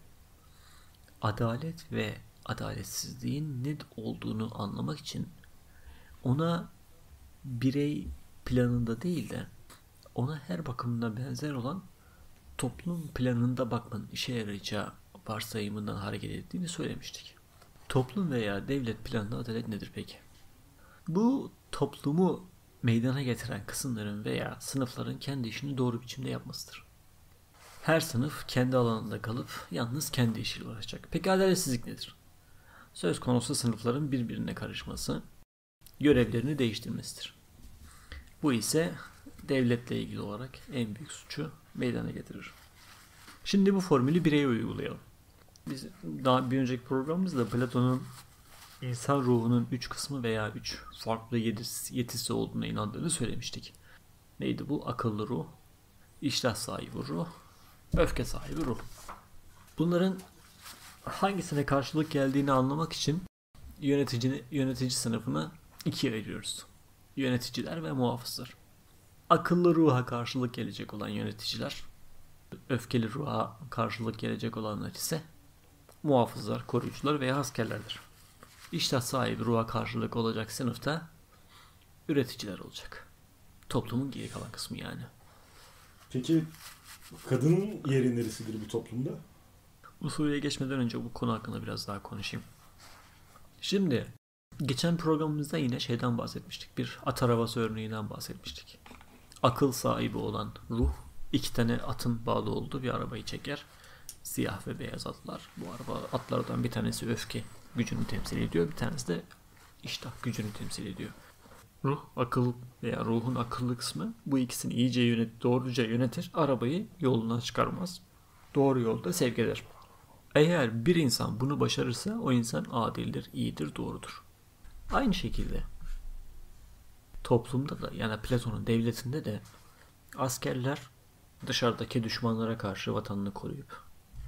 adalet ve adaletsizliğin ne olduğunu anlamak için ona birey planında değil de ona her bakımdan benzer olan toplum planında bakmanın işe yarayacağı varsayımından hareket ettiğini söylemiştik. Toplum veya devlet planında adalet nedir peki? Bu toplumu meydana getiren kısımların veya sınıfların kendi işini doğru biçimde yapmasıdır. Her sınıf kendi alanında kalıp yalnız kendi işiyle uğraşacak. Peki adaletsizlik nedir? Söz konusu sınıfların birbirine karışması, görevlerini değiştirmesidir. Bu ise devletle ilgili olarak en büyük suçu meydana getirir. Şimdi bu formülü bireye uygulayalım. Biz daha bir önceki programımızda Platon'un insan ruhunun üç kısmı veya üç farklı yetisi olduğuna inandığını söylemiştik. Neydi bu? Akıllı ruh, iştah sahibi ruh, öfke sahibi ruh. Bunların hangisine karşılık geldiğini anlamak için yönetici, yönetici sınıfını ikiye ayırıyoruz. Yöneticiler ve muhafızlar. Akıllı ruha karşılık gelecek olan yöneticiler, öfkeli ruha karşılık gelecek olanlar ise muhafızlar, koruyucular veya askerlerdir. İştah sahibi ruha karşılık olacak sınıfta üreticiler olacak. Toplumun geri kalan kısmı yani. Peki kadının yeri neresidir bu toplumda? Bu soruya geçmeden önce bu konu hakkında biraz daha konuşayım. Şimdi geçen programımızda yine şeyden bahsetmiştik. Bir at arabası örneğinden bahsetmiştik. Akıl sahibi olan ruh iki tane atın bağlı olduğu bir arabayı çeker. Siyah ve beyaz atlar. Bu araba atlardan bir tanesi öfke gücünü temsil ediyor. Bir tanesi de iştah gücünü temsil ediyor. Ruh, akıl veya ruhun akıllı kısmı bu ikisini iyice yönet, doğruca yönetir. Arabayı yolundan çıkarmaz. Doğru yolda sevk eder. Eğer bir insan bunu başarırsa o insan adildir, iyidir, doğrudur. Aynı şekilde toplumda da, yani Platon'un devletinde de askerler dışarıdaki düşmanlara karşı vatanını koruyup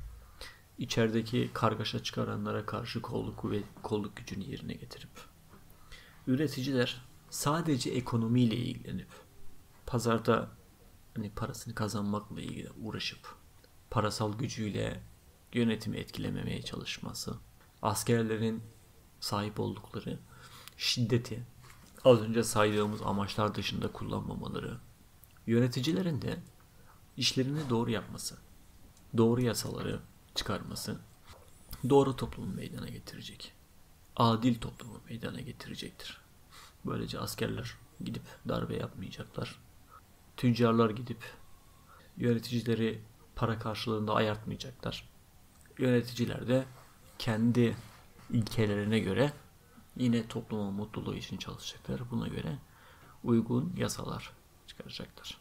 içerideki kargaşa çıkaranlara karşı kolluk kuvvet, kolluk gücünü yerine getirip üreticiler sadece ekonomiyle ilgilenip pazarda hani parasını kazanmakla ilgili uğraşıp parasal gücüyle yönetimi etkilememeye çalışması, askerlerin sahip oldukları şiddeti az önce saydığımız amaçlar dışında kullanmamaları, yöneticilerin de işlerini doğru yapması, doğru yasaları çıkarması, doğru toplumu meydana getirecek. Adil toplumu meydana getirecektir. Böylece askerler gidip darbe yapmayacaklar. Tüccarlar gidip yöneticileri para karşılığında ayartmayacaklar. Yöneticiler de kendi ilkelerine göre yine toplumun mutluluğu için çalışacaklar. Buna göre uygun yasalar çıkaracaklar.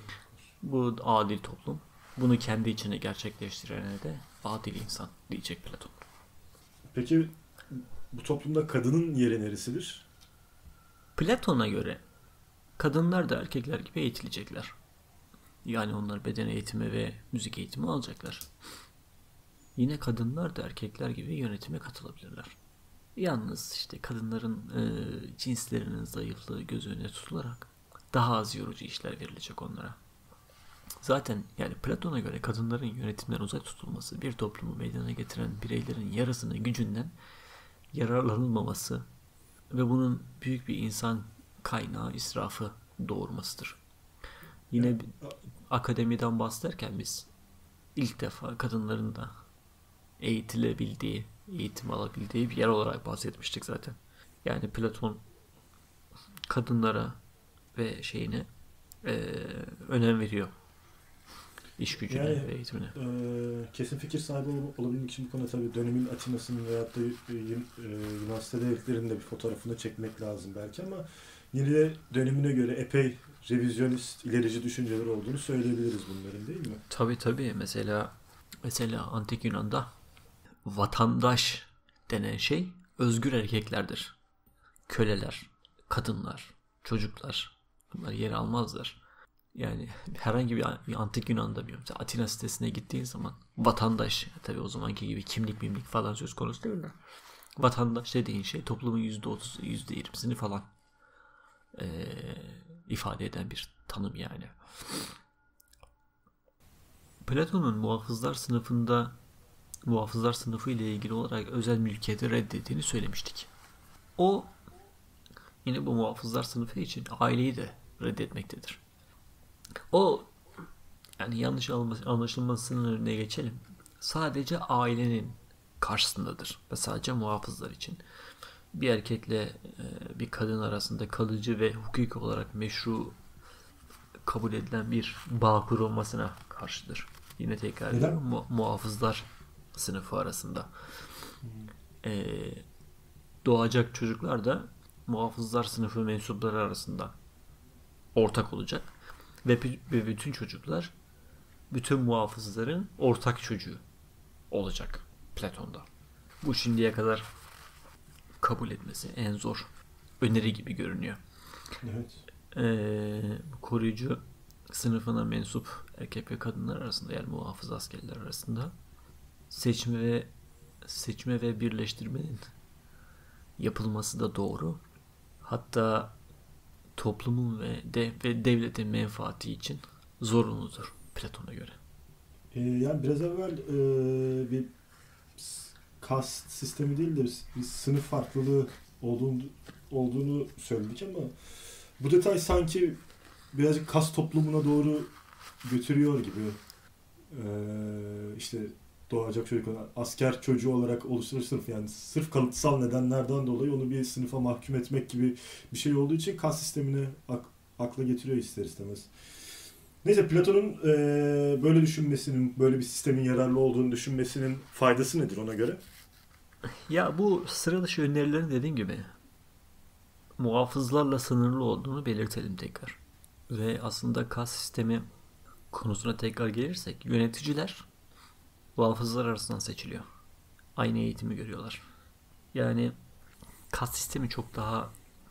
Bu adil toplum. Bunu kendi içine gerçekleştirene de adil insan diyecek Platon. Peki bu toplumda kadının yeri neresidir? Platon'a göre kadınlar da erkekler gibi eğitilecekler. Yani onlar beden eğitimi ve müzik eğitimi alacaklar. Yine kadınlar da erkekler gibi yönetime katılabilirler. Yalnız işte kadınların e, cinslerinin zayıflığı göz önüne tutularak daha az yorucu işler verilecek onlara. Zaten yani Platon'a göre kadınların yönetimden uzak tutulması bir toplumu meydana getiren bireylerin yarısının gücünden yararlanılmaması ve bunun büyük bir insan kaynağı israfı doğurmasıdır. Yine Evet. akademiden bahsederken biz ilk defa kadınların da eğitilebildiği, eğitim alabildiği bir yer olarak bahsetmiştik zaten. Yani Platon kadınlara ve şeyine e, önem veriyor. İş gücüne Yani, ve eğitimine. E, kesin fikir sahibi ol, olabilmek için bu konuda tabii dönemin Atina'sının veyahut da e, Yunanistan devletlerinin de bir fotoğrafını çekmek lazım belki ama yine de dönemine göre epey revizyonist, ilerici düşünceler olduğunu söyleyebiliriz bunların, değil mi? Tabii tabii. Mesela mesela Antik Yunan'da vatandaş denen şey özgür erkeklerdir. Köleler, kadınlar, çocuklar bunlar yer almazlar. Yani herhangi bir, bir Antik Yunan'da bir mesela Atina sitesine gittiğin zaman vatandaş, tabii o zamanki gibi kimlik mimlik falan söz konusu değil mi? Vatandaş dediğin şey toplumun yüzde otuzu, yüzde yirmisini falan e, ifade eden bir tanım yani. Platon'un muhafızlar sınıfında muhafızlar sınıfı ile ilgili olarak özel mülkiyeti reddettiğini söylemiştik. O yine bu muhafızlar sınıfı için aileyi de reddetmektedir. O yani yanlış anlaşılmasının önüne geçelim. Sadece ailenin karşısındadır ve sadece muhafızlar için. Bir erkekle bir kadın arasında kalıcı ve hukuki olarak meşru kabul edilen bir bağ kurulmasına karşıdır. Yine tekrar ediyorum, mu- muhafızlar sınıfı arasında. Hmm. Ee, doğacak çocuklar da muhafızlar sınıfı mensupları arasında ortak olacak. Ve, ve bütün çocuklar bütün muhafızların ortak çocuğu olacak Platon'da. Bu şimdiye kadar kabul etmesi en zor öneri gibi görünüyor. Evet. Ee, koruyucu sınıfına mensup erkek ve kadınlar arasında, yani muhafız askerler arasında seçme ve seçme ve birleştirmenin yapılması da doğru. Hatta toplumun ve, de, ve devletin menfaati için zorunludur Platon'a göre. Ee, yani biraz evvel e, bir kast sistemi değil de bir sınıf farklılığı olduğunu, olduğunu söyledik ama bu detay sanki birazcık kast toplumuna doğru götürüyor gibi. Ee, işte doğacak çocuk, asker çocuğu olarak oluşturulmuş sınıf, yani sırf kalıtsal nedenlerden dolayı onu bir sınıfa mahkum etmek gibi bir şey olduğu için kast sistemini ak- akla getiriyor ister istemez. Neyse, Platon'un e, böyle düşünmesinin, böyle bir sistemin yararlı olduğunu düşünmesinin faydası nedir ona göre? Ya bu sıra dışı önerilerin dediğim gibi muhafızlarla sınırlı olduğunu belirtelim tekrar. Ve aslında kas sistemi konusuna tekrar gelirsek, yöneticiler muhafızlar arasından seçiliyor. Aynı eğitimi görüyorlar. Yani kas sistemi çok daha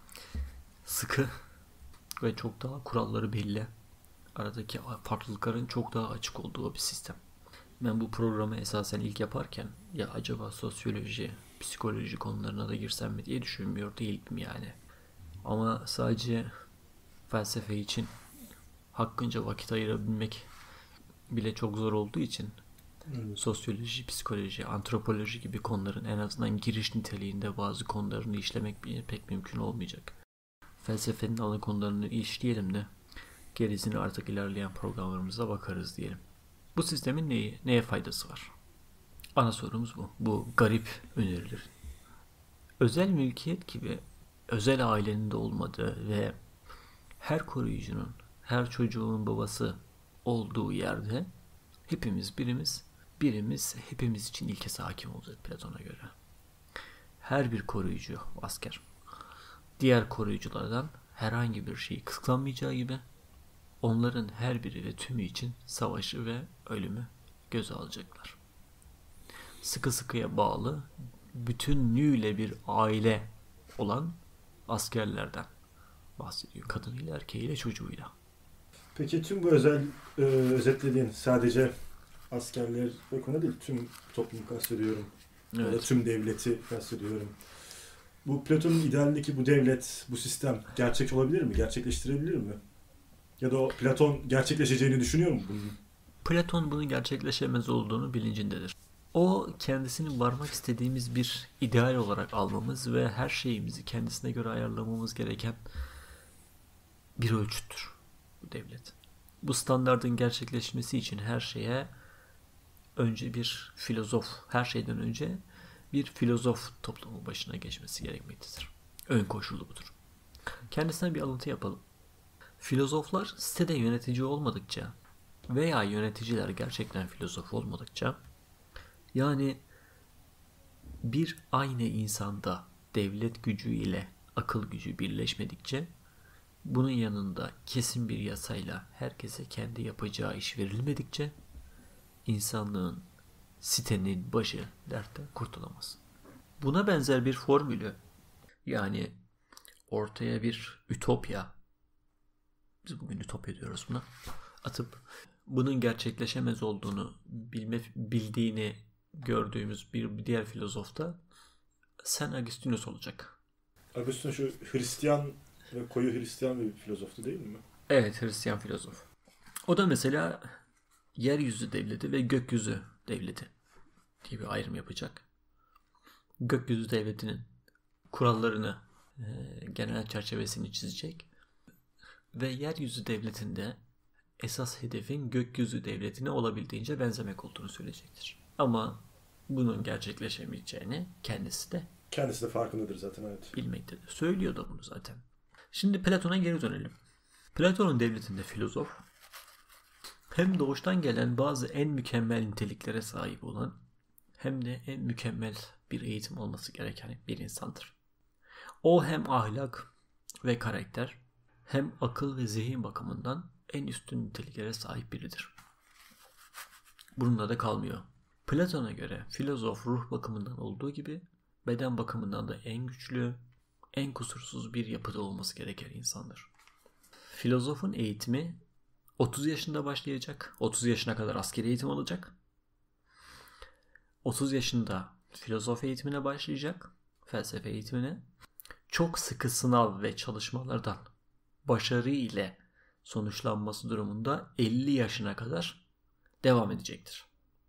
sıkı ve çok daha kuralları belli. Aradaki farklılıkların çok daha açık olduğu bir sistem. Ben bu programı esasen ilk yaparken ya acaba sosyoloji, psikoloji konularına da girsem mi diye düşünmüyor değildim yani. Ama sadece felsefe için hakkınca vakit ayırabilmek bile çok zor olduğu için hmm. sosyoloji, psikoloji, antropoloji gibi konuların en azından giriş niteliğinde bazı konularını işlemek pek mümkün olmayacak. Felsefenin ana konularını işleyelim de gerisini artık ilerleyen programlarımıza bakarız diyelim. Bu sistemin neye, neye faydası var? Ana sorumuz bu. Bu garip önerilir. Özel mülkiyet gibi özel ailenin de olmadığı ve her koruyucunun, her çocuğun babası olduğu yerde hepimiz birimiz, birimiz hepimiz için ilkesi hakim olacak Platon'a göre. Her bir koruyucu asker, diğer koruyuculardan herhangi bir şeyi kıskanmayacağı gibi onların her biri ve tümü için savaşı ve ölümü göze alacaklar. Sıkı sıkıya bağlı, bütünlüğüyle bir aile olan askerlerden bahsediyor. Kadınıyla, erkeğiyle, çocuğuyla. Peki tüm bu özel e, özetlediğin sadece askerler ve konu değil, tüm toplumu kastediyorum. Evet. Ya da tüm devleti kastediyorum. Bu Platon'un idealindeki bu devlet, bu sistem gerçek olabilir mi? Gerçekleştirebilir mi? Ya da o Platon gerçekleşeceğini düşünüyor mu bunun? Platon bunun gerçekleşemez olduğunu bilincindedir. O kendisini varmak istediğimiz bir ideal olarak almamız ve her şeyimizi kendisine göre ayarlamamız gereken bir ölçüttür bu devlet. Bu standardın gerçekleşmesi için her şeye önce bir filozof, her şeyden önce bir filozof toplumu başına geçmesi gerekmektedir. Ön koşulu budur. Kendisinden bir alıntı yapalım. Filozoflar sitede yönetici olmadıkça veya yöneticiler gerçekten filozof olmadıkça, yani bir aynı insanda devlet gücü ile akıl gücü birleşmedikçe, bunun yanında kesin bir yasayla herkese kendi yapacağı iş verilmedikçe insanlığın, sitenin başı dertten kurtulamaz. Buna benzer bir formülü, yani ortaya bir ütopya, biz bugün ütopya diyoruz buna, atıp bunun gerçekleşemez olduğunu bilme, bildiğini gördüğümüz bir diğer filozof da Sen Agustinus olacak. Agustinus şu Hristiyan ve koyu Hristiyan bir filozoftu değil mi? Evet, Hristiyan filozof. O da mesela yeryüzü devleti ve gökyüzü devleti diye bir ayrım yapacak. Gökyüzü devletinin kurallarını, e, genel çerçevesini çizecek. Ve yeryüzü devletinde esas hedefin gökyüzü devletine olabildiğince benzemek olduğunu söyleyecektir. Ama bunun gerçekleşemeyeceğini kendisi de kendisi de farkındadır zaten, evet. Bilmektedir. Söylüyor da bunu zaten. Şimdi Platon'a geri dönelim. Platon'un devletinde filozof hem doğuştan gelen bazı en mükemmel niteliklere sahip olan hem de en mükemmel bir eğitim olması gereken bir insandır. O hem ahlak ve karakter hem akıl ve zihin bakımından en üstün niteliklere sahip biridir. Bununla da kalmıyor. Platon'a göre filozof ruh bakımından olduğu gibi beden bakımından da en güçlü, en kusursuz bir yapıda olması gereken insandır. Filozofun eğitimi otuz yaşında başlayacak. otuz yaşına kadar askeri eğitim alacak. otuz yaşında filozof eğitimine başlayacak. Felsefe eğitimine. Çok sıkı sınav ve çalışmalardan başarı ile sonuçlanması durumunda elli yaşına kadar devam edecektir.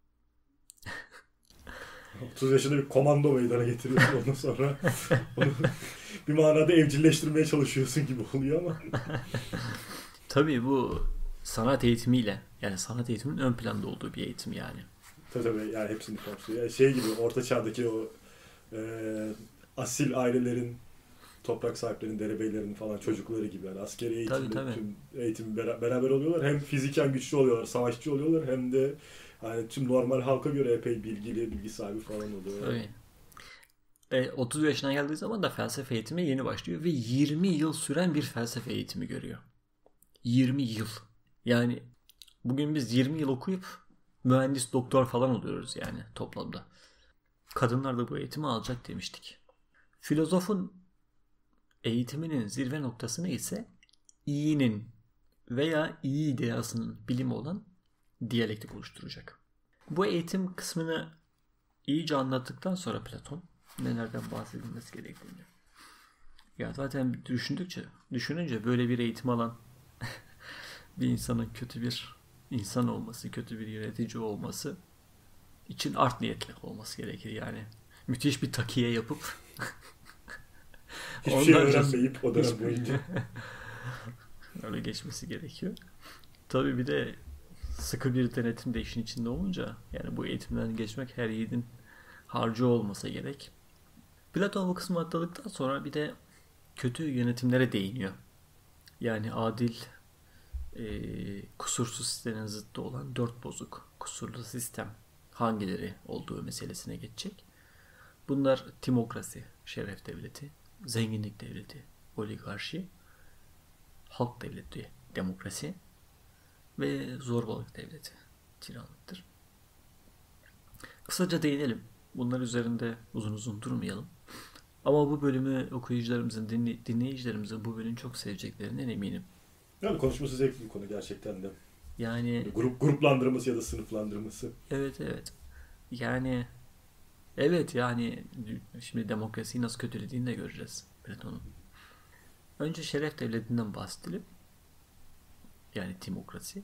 otuz yaşında bir komando meydana getiriyorsun ondan sonra onu bir manada evcilleştirmeye çalışıyorsun gibi oluyor ama. Tabii bu sanat eğitimiyle, yani sanat eğitiminin ön planda olduğu bir eğitim yani. Tabii tabii, yani hepsini kapsıyor. Yani şey gibi orta çağdaki o e, asil ailelerin, toprak sahiplerinin, derebeylerin falan çocukları gibi, yani askeri eğitimde tabii, tabii. tüm eğitim beraber oluyorlar. Hem fiziken güçlü oluyorlar, savaşçı oluyorlar, hem de yani tüm normal halka göre epey bilgili, bilgi sahibi falan oluyor. Tabii. E, otuz yaşına geldiği zaman da felsefe eğitimi yeni başlıyor ve yirmi yıl süren bir felsefe eğitimi görüyor. yirmi yıl. Yani bugün biz yirmi yıl okuyup mühendis, doktor falan oluyoruz yani toplamda. Kadınlar da bu eğitimi alacak demiştik. Filozofun eğitiminin zirve noktasını ise iyinin veya iyi ideasının bilimi olan diyalektik oluşturacak. Bu eğitim kısmını iyice anlattıktan sonra Platon nelerden bahsedilmesi gerektiğini. Ya zaten düşündükçe, düşününce böyle bir eğitim alan bir insanın kötü bir insan olması, kötü bir yönetici olması için art niyetli olması gerekir yani. Müthiş bir takiye yapıp hiçbir şey öğrenmeyip o dönem boyunca öyle geçmesi gerekiyor. Tabii bir de sıkı bir denetim de işin içinde olunca yani bu eğitimden geçmek her yiğidin harcı olmasa gerek. Platon bu kısmı atladıktan sonra bir de kötü yönetimlere değiniyor. Yani adil, e, kusursuz sistemin zıttı olan dört bozuk, kusurlu sistem hangileri olduğu meselesine geçecek. Bunlar timokrasi, şeref devleti, zenginlik devleti, oligarşi, halk devleti, demokrasi ve zorbalık devleti, tiranlıktır. Kısaca değinelim. Bunlar üzerinde uzun uzun durmayalım. Ama bu bölümü okuyucularımızın, dinleyicilerimizin bu bölümü çok seveceklerinden eminim. Yani konuşması zevkli bir konu gerçekten de. Yani grup gruplandırması ya da sınıflandırması. Evet evet. Yani evet yani şimdi demokrasiyi nasıl kötülediğini de göreceğiz Platon'un. Önce şeref devletinden bahsedelim. Yani timokrasi.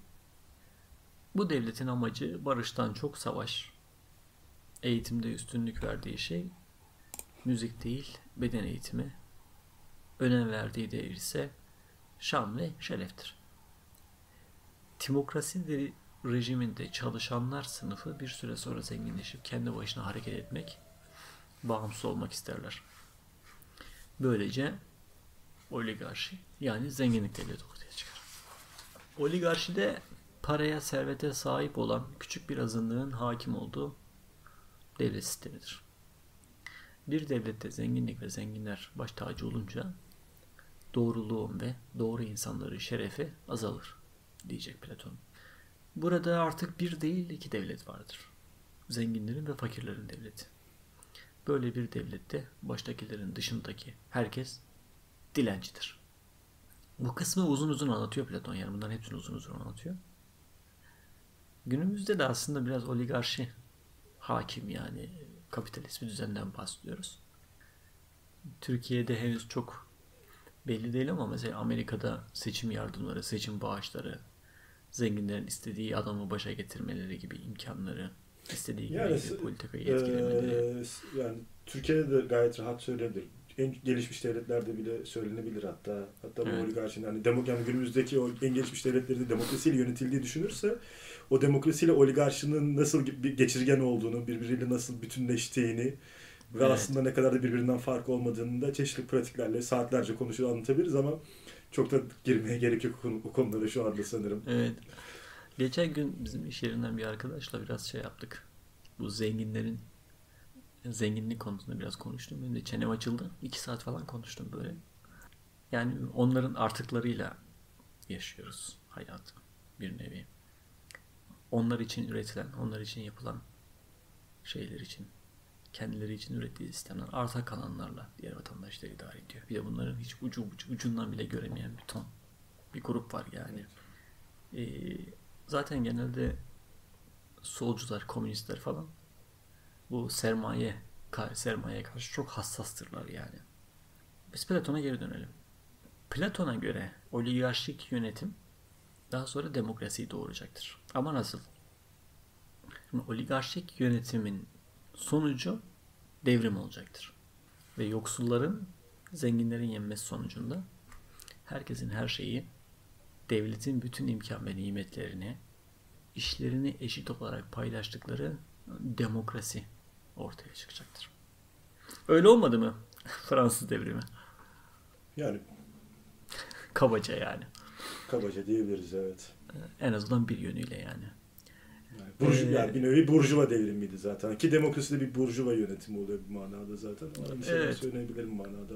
Bu devletin amacı barıştan çok savaş. Eğitimde üstünlük verdiği şey müzik değil, beden eğitimi. Önem verdiği değer ise şan ve şereftir. Timokrasi rejiminde çalışanlar sınıfı bir süre sonra zenginleşip kendi başına hareket etmek, bağımsız olmak isterler. Böylece oligarşi yani zenginlik devleti ortaya çıkar. Oligarşide paraya, servete sahip olan küçük bir azınlığın hakim olduğu devlet sistemidir. Bir devlette zenginlik ve zenginler baş tacı olunca doğruluğun ve doğru insanların şerefi azalır diyecek Platon. Burada artık bir değil iki devlet vardır. Zenginlerin ve fakirlerin devleti. Böyle bir devlette baştakilerin dışındaki herkes dilencidir. Bu kısmı uzun uzun anlatıyor Platon. Yani bunların hepsini uzun uzun anlatıyor. Günümüzde de aslında biraz oligarşi hakim yani kapitalist bir düzenden bahsediyoruz. Türkiye'de henüz çok belli değil ama mesela Amerika'da seçim yardımları, seçim bağışları, zenginlerin istediği adamı başa getirmeleri gibi imkanları, istediği gibi yani, politikayı etkilemeleri. E, yani Türkiye'de de gayet rahat söylenebilir. En gelişmiş devletlerde bile söylenebilir hatta. Hatta bu evet. oligarşinin yani, demok yani günümüzdeki o en gelişmiş devletleri demokrasiyle yönetildiği düşünürse o demokrasiyle oligarşinin nasıl bir geçirgen olduğunu, birbiriyle nasıl bütünleştiğini ve evet. aslında ne kadar da birbirinden fark olmadığını da çeşitli pratiklerle saatlerce konuşup anlatabiliriz ama çok da girmeye gerek yok o konulara şu anda sanırım. Evet. Geçen gün bizim iş yerinden bir arkadaşla biraz şey yaptık. Bu zenginlerin zenginlik konusunda biraz konuştum. Benim de çenem açıldı. İki saat falan konuştum böyle. Yani onların artıklarıyla yaşıyoruz hayatı bir nevi. Onlar için üretilen, onlar için yapılan şeyler için, kendileri için ürettiği sistemden arta kalanlarla diğer vatandaşları idare ediyor. Bir de bunların hiç ucu, ucu ucundan bile göremeyen bir ton bir grup var yani. Ee, zaten genelde solcular, komünistler falan bu sermaye sermayeye karşı çok hassastırlar yani. Biz Platon'a geri dönelim. Platon'a göre oligarşik yönetim daha sonra demokrasiyi doğuracaktır. Ama nasıl? Şimdi oligarşik yönetimin sonucu devrim olacaktır. Ve yoksulların zenginlerin yenmesi sonucunda herkesin her şeyi, devletin bütün imkan ve nimetlerini, işlerini eşit olarak paylaştıkları demokrasi ortaya çıkacaktır. Öyle olmadı mı? Fransız devrimi. Yani kabaca yani. Kabaca diyebiliriz evet. En azından bir yönüyle yani. Yani, burju, Ee, yani bir nevi burjuva devrimiydi zaten. Ki demokrasi de bir burjuva yönetimi oluyor bir manada zaten. Aynı şeyi evet. söyleyebilirim manada.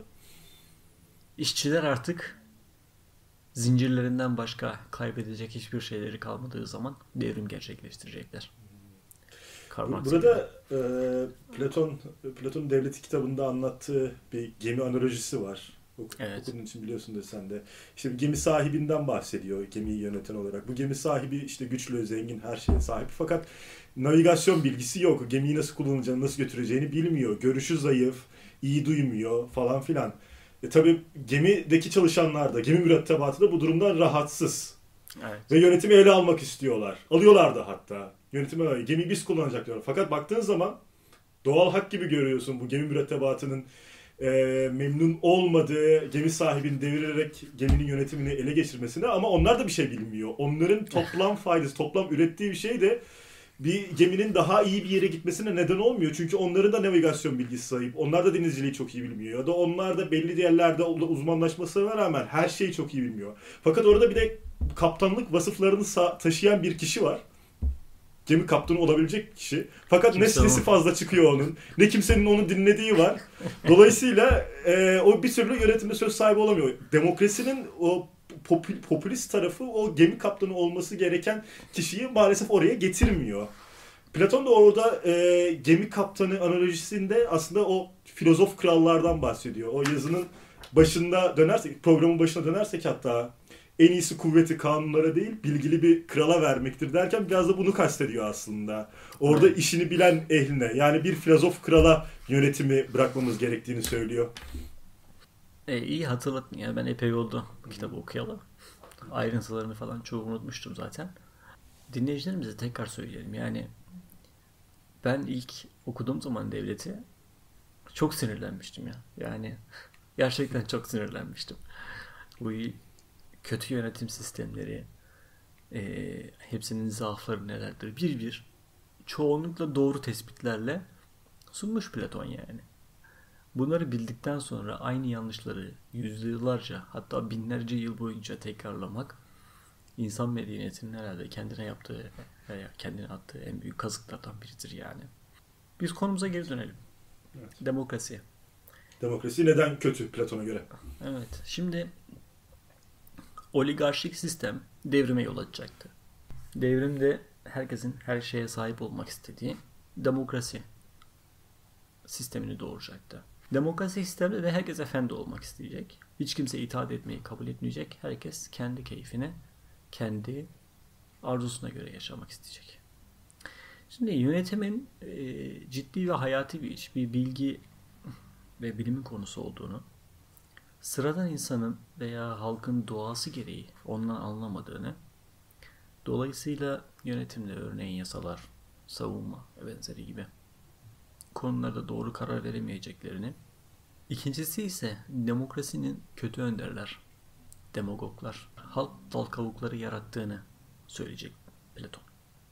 İşçiler artık zincirlerinden başka kaybedecek hiçbir şeyleri kalmadığı zaman devrim gerçekleştirecekler. Karl Marx'a göre. Burada e, Platon Platon Devleti kitabında anlattığı bir gemi analojisi var. Ok- Evet. Okuduğun için biliyorsundur sen de. İşte bir gemi sahibinden bahsediyor gemiyi yöneten olarak. Bu gemi sahibi işte güçlü, zengin, her şeye sahip. Fakat navigasyon bilgisi yok. Gemiyi nasıl kullanacağını, nasıl götüreceğini bilmiyor. Görüşü zayıf, iyi duymuyor falan filan. E tabi gemideki çalışanlar da, gemi mürettebatı da bu durumdan rahatsız. Evet. Ve yönetimi ele almak istiyorlar. Alıyorlar da hatta. Yönetimi alıyor. Gemiyi biz kullanacak diyorlar. Fakat baktığın zaman doğal hak gibi görüyorsun bu gemi mürettebatının e, memnun olmadığı gemi sahibini devirerek geminin yönetimini ele geçirmesine, ama onlar da bir şey bilmiyor. Onların toplam faydası, toplam ürettiği bir şey de bir geminin daha iyi bir yere gitmesine neden olmuyor. Çünkü onların da navigasyon bilgisi sahip. Onlar da denizciliği çok iyi bilmiyor. Ya da onlar da belli yerlerde uzmanlaşmasına rağmen her şeyi çok iyi bilmiyor. Fakat orada bir de kaptanlık vasıflarını taşıyan bir kişi var. Gemi kaptanı olabilecek kişi. Fakat Kimse ne sesi onu... fazla çıkıyor onun, ne kimsenin onu dinlediği var. Dolayısıyla e, o bir türlü yönetimde söz sahibi olamıyor. Demokrasinin o popül, popülist tarafı o gemi kaptanı olması gereken kişiyi maalesef oraya getirmiyor. Platon da orada e, gemi kaptanı analojisinde aslında o filozof krallardan bahsediyor. O yazının başında dönersek, programın başına dönersek hatta en iyisi kuvveti kanunlara değil, bilgili bir krala vermektir derken biraz da bunu kastediyor aslında. Orada evet. işini bilen ehline, yani bir filozof krala yönetimi bırakmamız gerektiğini söylüyor. E, iyi hatırlattın ya, ben epey oldu bu kitabı okuyalı. Ayrıntılarını falan çoğu unutmuştum zaten. Dinleyicilerimize tekrar söyleyelim. Yani ben ilk okuduğum zaman Devlet'i çok sinirlenmiştim ya. Yani gerçekten çok sinirlenmiştim. Bu kötü yönetim sistemleri, e, hepsinin zaafları nelerdir bir bir çoğunlukla doğru tespitlerle sunmuş Platon yani. Bunları bildikten sonra aynı yanlışları yüzyıllarca, hatta binlerce yıl boyunca tekrarlamak insan medeniyetinin herhalde kendine yaptığı veya kendine attığı en büyük kazıklardan biridir yani. Biz konumuza geri dönelim. Evet. Demokrasi. Demokrasi neden kötü Platon'a göre? Evet. Şimdi oligarşik sistem devrime yol açacaktı. Devrimde herkesin her şeye sahip olmak istediği demokrasi sistemini doğuracaktı. Demokrasi sistemde de herkes efendi olmak isteyecek. Hiç kimse itaat etmeyi kabul etmeyecek. Herkes kendi keyfine, kendi arzusuna göre yaşamak isteyecek. Şimdi yönetimin e, ciddi ve hayati bir iş, bir bilgi ve bilimin konusu olduğunu, sıradan insanın veya halkın doğası gereği ondan anlamadığını, dolayısıyla yönetimde örneğin yasalar, savunma ve benzeri gibi konularda doğru karar veremeyeceklerini, ikincisi ise demokrasinin kötü önderler, demagoglar, halk dal kavukları yarattığını söyleyecek Platon.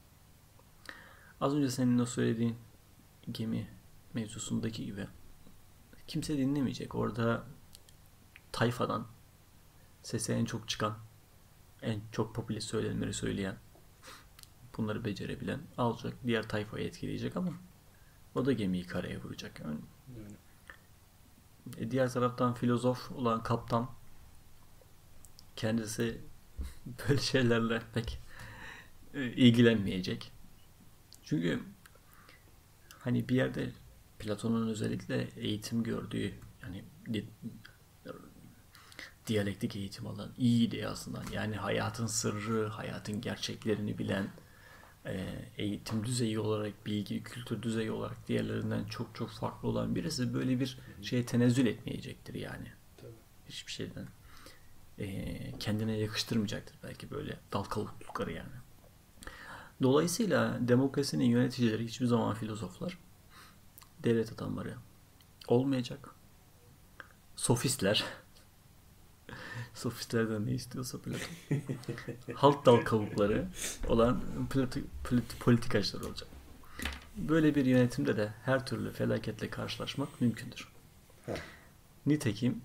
Az önce senin o söylediğin gemi mevzusundaki gibi kimse dinlemeyecek. Orada tayfadan sesi en çok çıkan, en çok popüler söylenmeleri söyleyen, bunları becerebilen alacak, diğer tayfayı etkileyecek ama o da gemiyi karaya vuracak. Yani. Yani. E diğer taraftan filozof olan kaptan kendisi böyle şeylerle pek e, ilgilenmeyecek. Çünkü hani bir yerde Platon'un özellikle eğitim gördüğü, yani di, diyalektik eğitim alan iyi ideyasından, yani hayatın sırrı, hayatın gerçeklerini bilen, eğitim düzeyi olarak, bilgi, kültür düzeyi olarak diğerlerinden çok çok farklı olan birisi böyle bir şeye tenezzül etmeyecektir yani. Tabii. Hiçbir şeyden e, kendine yakıştırmayacaktır belki böyle dal kavuklukları yani. Dolayısıyla demokrasinin yöneticileri hiçbir zaman filozoflar, devlet adamları olmayacak. Sofistler, sofistlerden ne istiyorsa Platon, halk dal kavukları olan politi- politi- politikacılar olacak. Böyle bir yönetimde de her türlü felaketle karşılaşmak mümkündür. Nitekim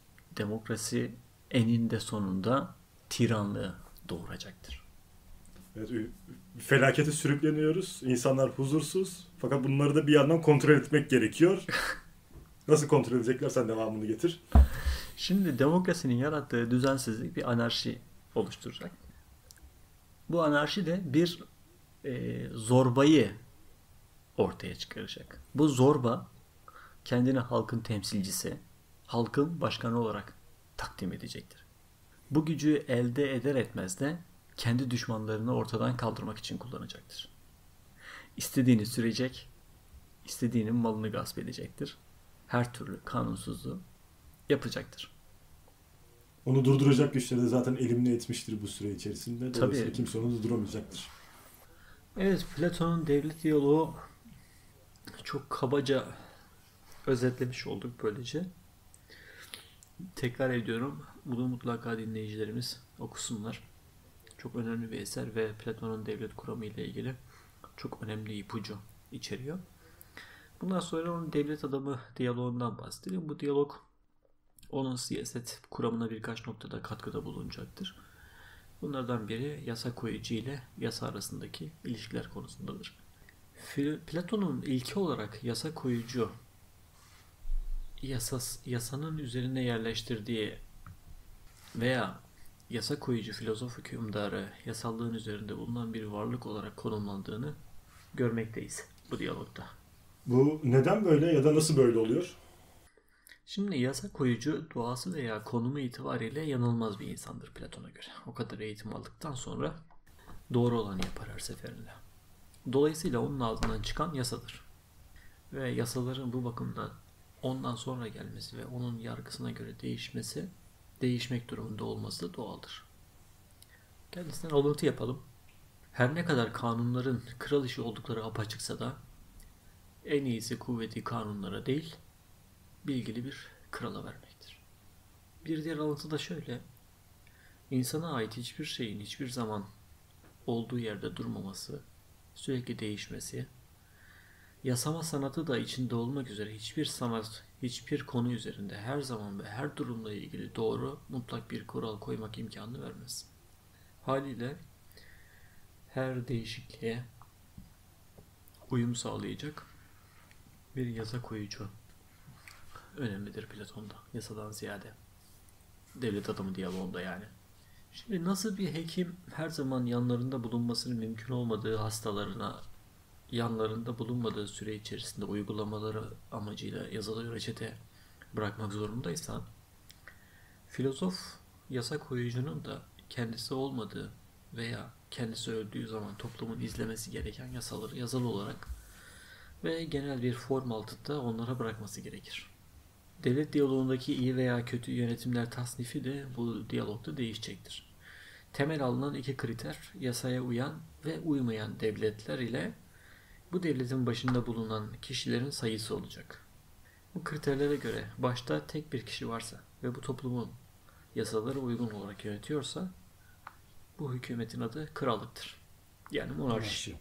demokrasi eninde sonunda tiranlığı doğuracaktır. Evet, ü- felakete sürükleniyoruz. İnsanlar huzursuz. Fakat bunları da bir yandan kontrol etmek gerekiyor. Nasıl kontrol edecekler? Sen devamını getir. Şimdi demokrasinin yarattığı düzensizlik bir anarşi oluşturacak. Bu anarşi de bir e, zorbayı ortaya çıkaracak. Bu zorba kendini halkın temsilcisi, halkın başkanı olarak takdim edecektir. Bu gücü elde eder etmez de kendi düşmanlarını ortadan kaldırmak için kullanacaktır. İstediğini sürecek, istediğinin malını gasp edecektir. Her türlü kanunsuzluğu yapacaktır. Onu durduracak güçleri de zaten elimine etmiştir bu süre içerisinde. Dolayısıyla Tabii. kimse onu durduramayacaktır. Evet, Platon'un devlet diyaloğu çok kabaca özetlemiş olduk böylece. Tekrar ediyorum. Bunu mutlaka dinleyicilerimiz okusunlar. Çok önemli bir eser ve Platon'un devlet kuramı ile ilgili çok önemli ipucu içeriyor. Bundan sonra onun devlet adamı diyaloğundan bahsedeyim. Bu diyalog onun siyaset kuramına birkaç noktada katkıda bulunacaktır. Bunlardan biri yasa koyucu ile yasa arasındaki ilişkiler konusundadır. Platon'un ilki olarak yasa koyucu yasas, yasanın üzerine yerleştirdiği veya yasa koyucu filozof hükümdarı yasallığın üzerinde bulunan bir varlık olarak konumlandığını görmekteyiz bu diyalogda. Bu neden böyle ya da nasıl böyle oluyor? Şimdi yasa koyucu doğası veya konumu itibariyle yanılmaz bir insandır Platon'a göre. O kadar eğitim aldıktan sonra doğru olanı yapar her seferinde. Dolayısıyla onun ağzından çıkan yasadır. Ve yasaların bu bakımdan ondan sonra gelmesi ve onun yargısına göre değişmesi, değişmek durumunda olması da doğaldır. Kendisinden alıntı yapalım. Her ne kadar kanunların kral işi oldukları apaçıksa da en iyisi kuvveti kanunlara değil, bilgili bir krala vermektir. Bir diğer alıntı da şöyle. İnsana ait hiçbir şeyin hiçbir zaman olduğu yerde durmaması, sürekli değişmesi, yasama sanatı da içinde olmak üzere hiçbir sanat, hiçbir konu üzerinde her zaman ve her durumla ilgili doğru, mutlak bir kural koymak imkanını vermez. Haliyle her değişikliğe uyum sağlayacak bir yasa koyucu önemlidir Platon'da, yasadan ziyade. Devlet adamı diyaloğunda yani. Şimdi nasıl bir hekim her zaman yanlarında bulunmasının mümkün olmadığı hastalarına yanlarında bulunmadığı süre içerisinde uygulamaları amacıyla yazılı reçete bırakmak zorundaysa, filozof yasa koyucunun da kendisi olmadığı veya kendisi öldüğü zaman toplumun izlemesi gereken yasaları yazılı olarak ve genel bir form altında onlara bırakması gerekir. Devlet diyaloğundaki iyi veya kötü yönetimler tasnifi de bu diyalogda değişecektir. Temel alınan iki kriter yasaya uyan ve uymayan devletler ile bu devletin başında bulunan kişilerin sayısı olacak. Bu kriterlere göre başta tek bir kişi varsa ve bu toplumun yasalara uygun olarak yönetiyorsa bu hükümetin adı krallıktır. Yani monarşi.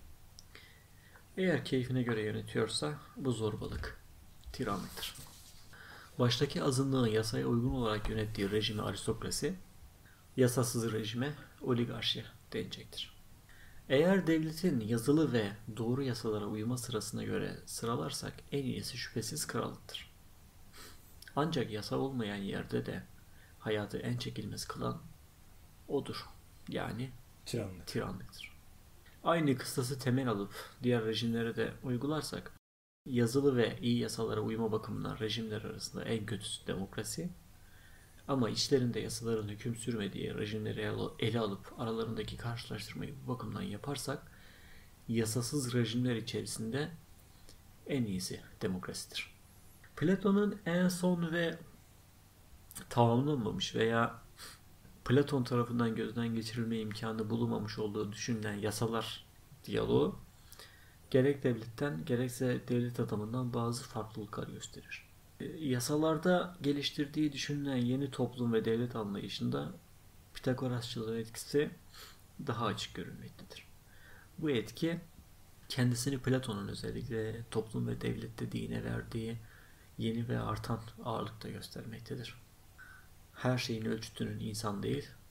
Eğer keyfine göre yönetiyorsa bu zorbalık, tiranlıktır. Baştaki azınlığın yasaya uygun olarak yönettiği rejime aristokrasi, yasasız rejime oligarşi denecektir. Eğer devletin yazılı ve doğru yasalara uyma sırasına göre sıralarsak en iyisi şüphesiz krallıktır. Ancak yasa olmayan yerde de hayatı en çekilmez kılan odur. Yani Tiranlık. tiranlıktır. Aynı kıstası temel alıp diğer rejimlere de uygularsak yazılı ve iyi yasalara uyma bakımından rejimler arasında en kötüsü demokrasi, ama içlerinde yasaların hüküm sürmediği rejimleri ele alıp aralarındaki karşılaştırmayı bu bakımdan yaparsak yasasız rejimler içerisinde en iyisi demokrasidir. Platon'un en son ve tamamlanmamış veya Platon tarafından gözden geçirilme imkanı bulunmamış olduğu düşünülen yasalar diyaloğu gerek devletten gerekse devlet adamından bazı farklılıklar gösterir. Yasalarda geliştirdiği düşünülen yeni toplum ve devlet anlayışında Pitagorasçılığın etkisi daha açık görülmektedir. Bu etki kendisini Platon'un özellikle toplum ve devlet dediğine verdiği yeni ve artan ağırlıkta göstermektedir. Her şeyin ölçütünün insan değil,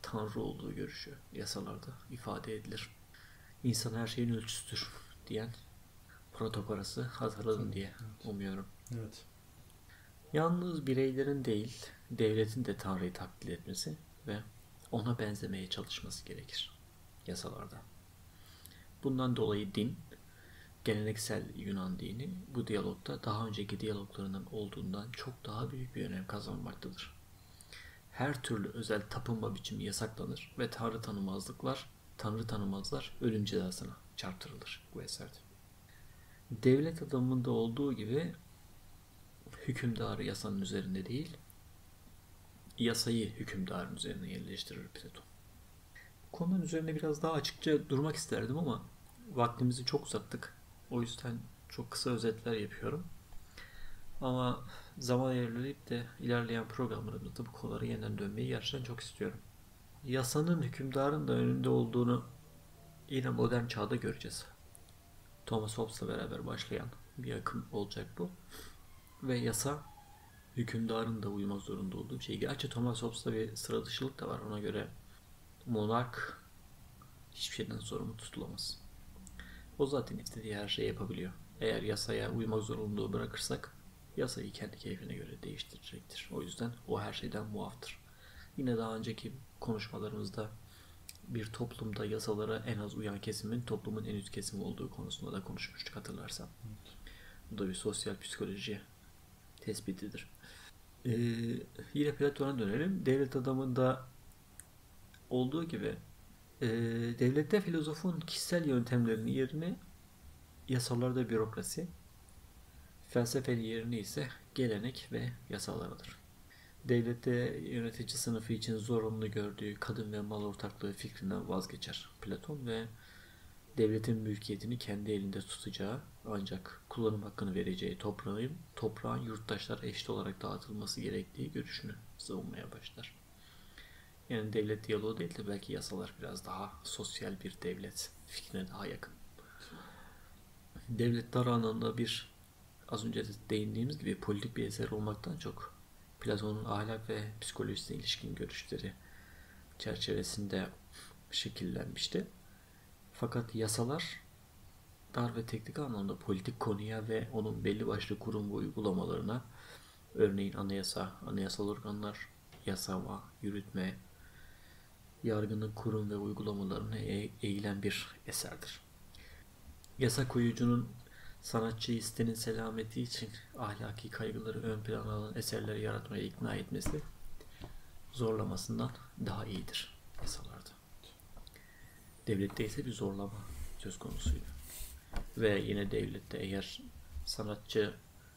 tanrı olduğu görüşü yasalarda ifade edilir. İnsan her şeyin ölçüsüdür diyen Protakoras'ı hazırladın diye umuyorum. Evet. Yalnız bireylerin değil, devletin de Tanrı'yı taklit etmesi ve ona benzemeye çalışması gerekir yasalarda. Bundan dolayı din, geleneksel Yunan dini bu diyalogda daha önceki diyaloglarının olduğundan çok daha büyük bir önem kazanmaktadır. Her türlü özel tapınma biçimi yasaklanır ve Tanrı tanımazlıklar, Tanrı tanımazlar ölüm cezasına çarptırılır bu eserde. Devlet adamında olduğu gibi hükümdarı yasanın üzerinde değil, yasayı hükümdarın üzerine yerleştirir Platon. Konunun üzerine biraz daha açıkça durmak isterdim ama vaktimizi çok uzattık. O yüzden çok kısa özetler yapıyorum. Ama zaman ilerleyip de ilerleyen programlarımızda bu konulara yeniden dönmeyi gerçekten çok istiyorum. Yasanın hükümdarın da önünde olduğunu yine modern çağda göreceğiz. Thomas Hobbes'la beraber başlayan bir akım olacak bu. Ve yasa hükümdarın da uymak zorunda olduğu bir şey. Gerçi Thomas Hobbes'ta bir sıra dışılık da var. Ona göre monark hiçbir şeyden sorumlu tutulamaz. O zaten istediği her şeyi yapabiliyor. Eğer yasaya uymak zorunluluğu bırakırsak yasayı kendi keyfine göre değiştirecektir. O yüzden o her şeyden muaftır. Yine daha önceki konuşmalarımızda bir toplumda yasalara en az uyan kesimin toplumun en üst kesimi olduğu konusunda da konuşmuştuk hatırlarsan. Evet. Bu da bir sosyal psikoloji tespitidir. Ee, yine Platon'a dönelim. Devlet adamında olduğu gibi e, devlette filozofun kişisel yöntemlerinin yerini yasalarda bürokrasi, felsefenin yerini ise gelenek ve yasalar alır. Devlette yönetici sınıfı için zorunlu gördüğü kadın ve mal ortaklığı fikrinden vazgeçer Platon ve devletin mülkiyetini kendi elinde tutacağı ancak kullanım hakkını vereceği toprağın, toprağın yurttaşlara eşit olarak dağıtılması gerektiği görüşünü savunmaya başlar. Yani devlet diyaloğu değil de belki yasalar biraz daha sosyal bir devlet fikrine daha yakın. Devlet dar anlamda bir, az önce de değindiğimiz gibi politik bir eser olmaktan çok Platon'un ahlak ve psikolojisine ilişkin görüşleri çerçevesinde şekillenmişti. Fakat yasalar dar ve teknik anlamda politik konuya ve onun belli başlı kurum ve uygulamalarına, örneğin anayasa, anayasal organlar, yasama, yürütme, yargının kurum ve uygulamalarına eğilen bir eserdir. Yasa koyucunun sanatçıyı sitenin selameti için ahlaki kaygıları ön plana alan eserler yaratmaya ikna etmesi zorlamasından daha iyidir yasalarda. Devlette ise bir zorlama söz konusuydu. Ve yine devlette eğer sanatçı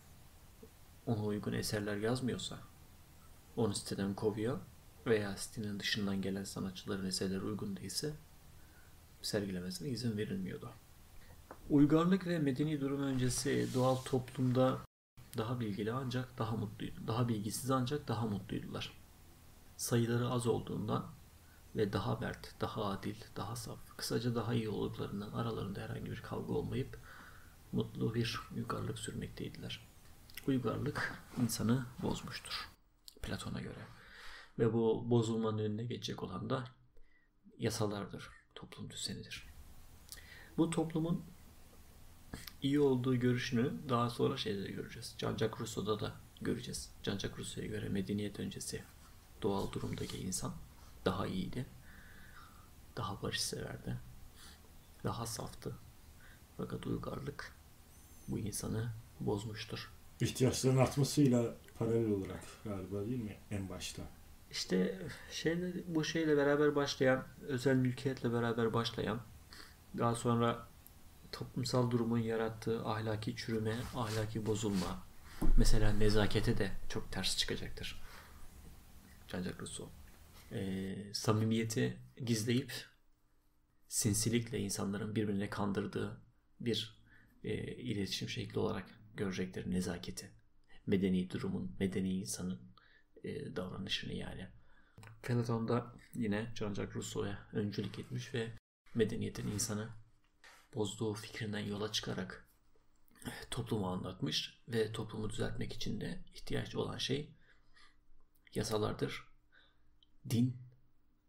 ona uygun eserler yazmıyorsa onu siteden kovuyor veya sitenin dışından gelen sanatçıların eserleri uygun değilse sergilemesine izin verilmiyordu. Uygarlık ve medeni durum öncesi doğal toplumda daha bilgili ancak daha mutluydu. Daha bilgisiz ancak daha mutluydular. Sayıları az olduğundan ve daha mert, daha adil, daha saf, kısaca daha iyi olduklarından aralarında herhangi bir kavga olmayıp mutlu bir uygarlık sürmekteydiler. Uygarlık insanı bozmuştur Platon'a göre. Ve bu bozulmanın önüne geçecek olan da yasalardır, toplum düzenidir. Bu toplumun iyi olduğu görüşünü daha sonra şeyde göreceğiz. Jean-Jacques Rousseau'da da göreceğiz. Jean-Jacques Rousseau'ya göre medeniyet öncesi doğal durumdaki insan daha iyiydi. Daha barışseverdi. Daha saftı. Fakat uygarlık bu insanı bozmuştur. İhtiyaçların artmasıyla paralel olarak galiba değil mi en başta? İşte şeyle, bu şeyle beraber başlayan, özel mülkiyetle beraber başlayan, daha sonra toplumsal durumun yarattığı ahlaki çürüme, ahlaki bozulma, mesela nezakete de çok ters çıkacaktır. Jean-Jacques Rousseau. Ee, samimiyeti gizleyip sinsilikle insanların birbirine kandırdığı bir e, iletişim şekli olarak görecektir nezaketi. Medeni durumun, medeni insanın e, davranışını yani. Platon da yine Jean-Jacques Rousseau'ya öncülük etmiş ve medeniyetin insanı bozduğu fikrinden yola çıkarak toplumu anlatmış ve toplumu düzeltmek için de ihtiyaç olan şey yasalardır. Din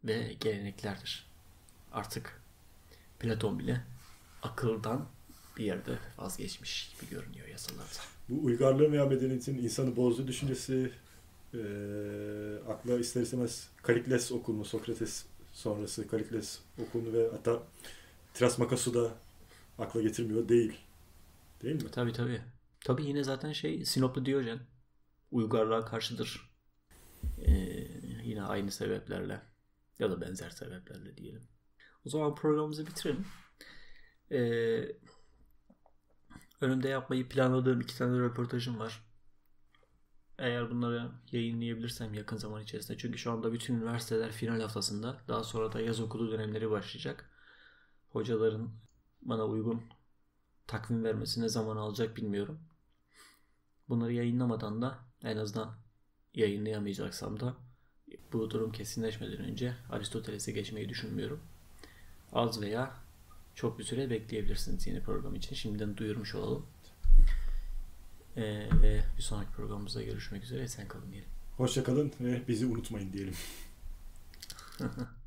ve geleneklerdir. Artık Platon bile akıldan bir yerde vazgeçmiş gibi görünüyor yasalarda. Bu uygarlığın veya medeniyetin insanı bozduğu düşüncesi e, akla ister istemez Kalikles okulunu, Sokrates sonrası Kalikles okulunu ve hatta Trasmakas'u da akla getirmiyor değil. Değil mi? Tabii tabii. Tabii yine zaten şey Sinoplu Diyojen uygarlığa karşıdır. Ee, yine aynı sebeplerle ya da benzer sebeplerle diyelim. O zaman programımızı bitirelim. Ee, önümde yapmayı planladığım iki tane röportajım var. Eğer bunları yayınlayabilirsem yakın zaman içerisinde. Çünkü şu anda bütün üniversiteler final haftasında. Daha sonra da yaz okulu dönemleri başlayacak. Hocaların bana uygun takvim vermesi ne zaman alacak bilmiyorum. Bunları yayınlamadan da en azından yayınlayamayacaksam da bu durum kesinleşmeden önce Aristoteles'e geçmeyi düşünmüyorum. Az veya çok bir süre bekleyebilirsiniz yeni program için. Şimdiden duyurmuş olalım. Ee, ve bir sonraki programımızda görüşmek üzere. Esen kalın diyelim. Hoşça kalın ve bizi unutmayın diyelim.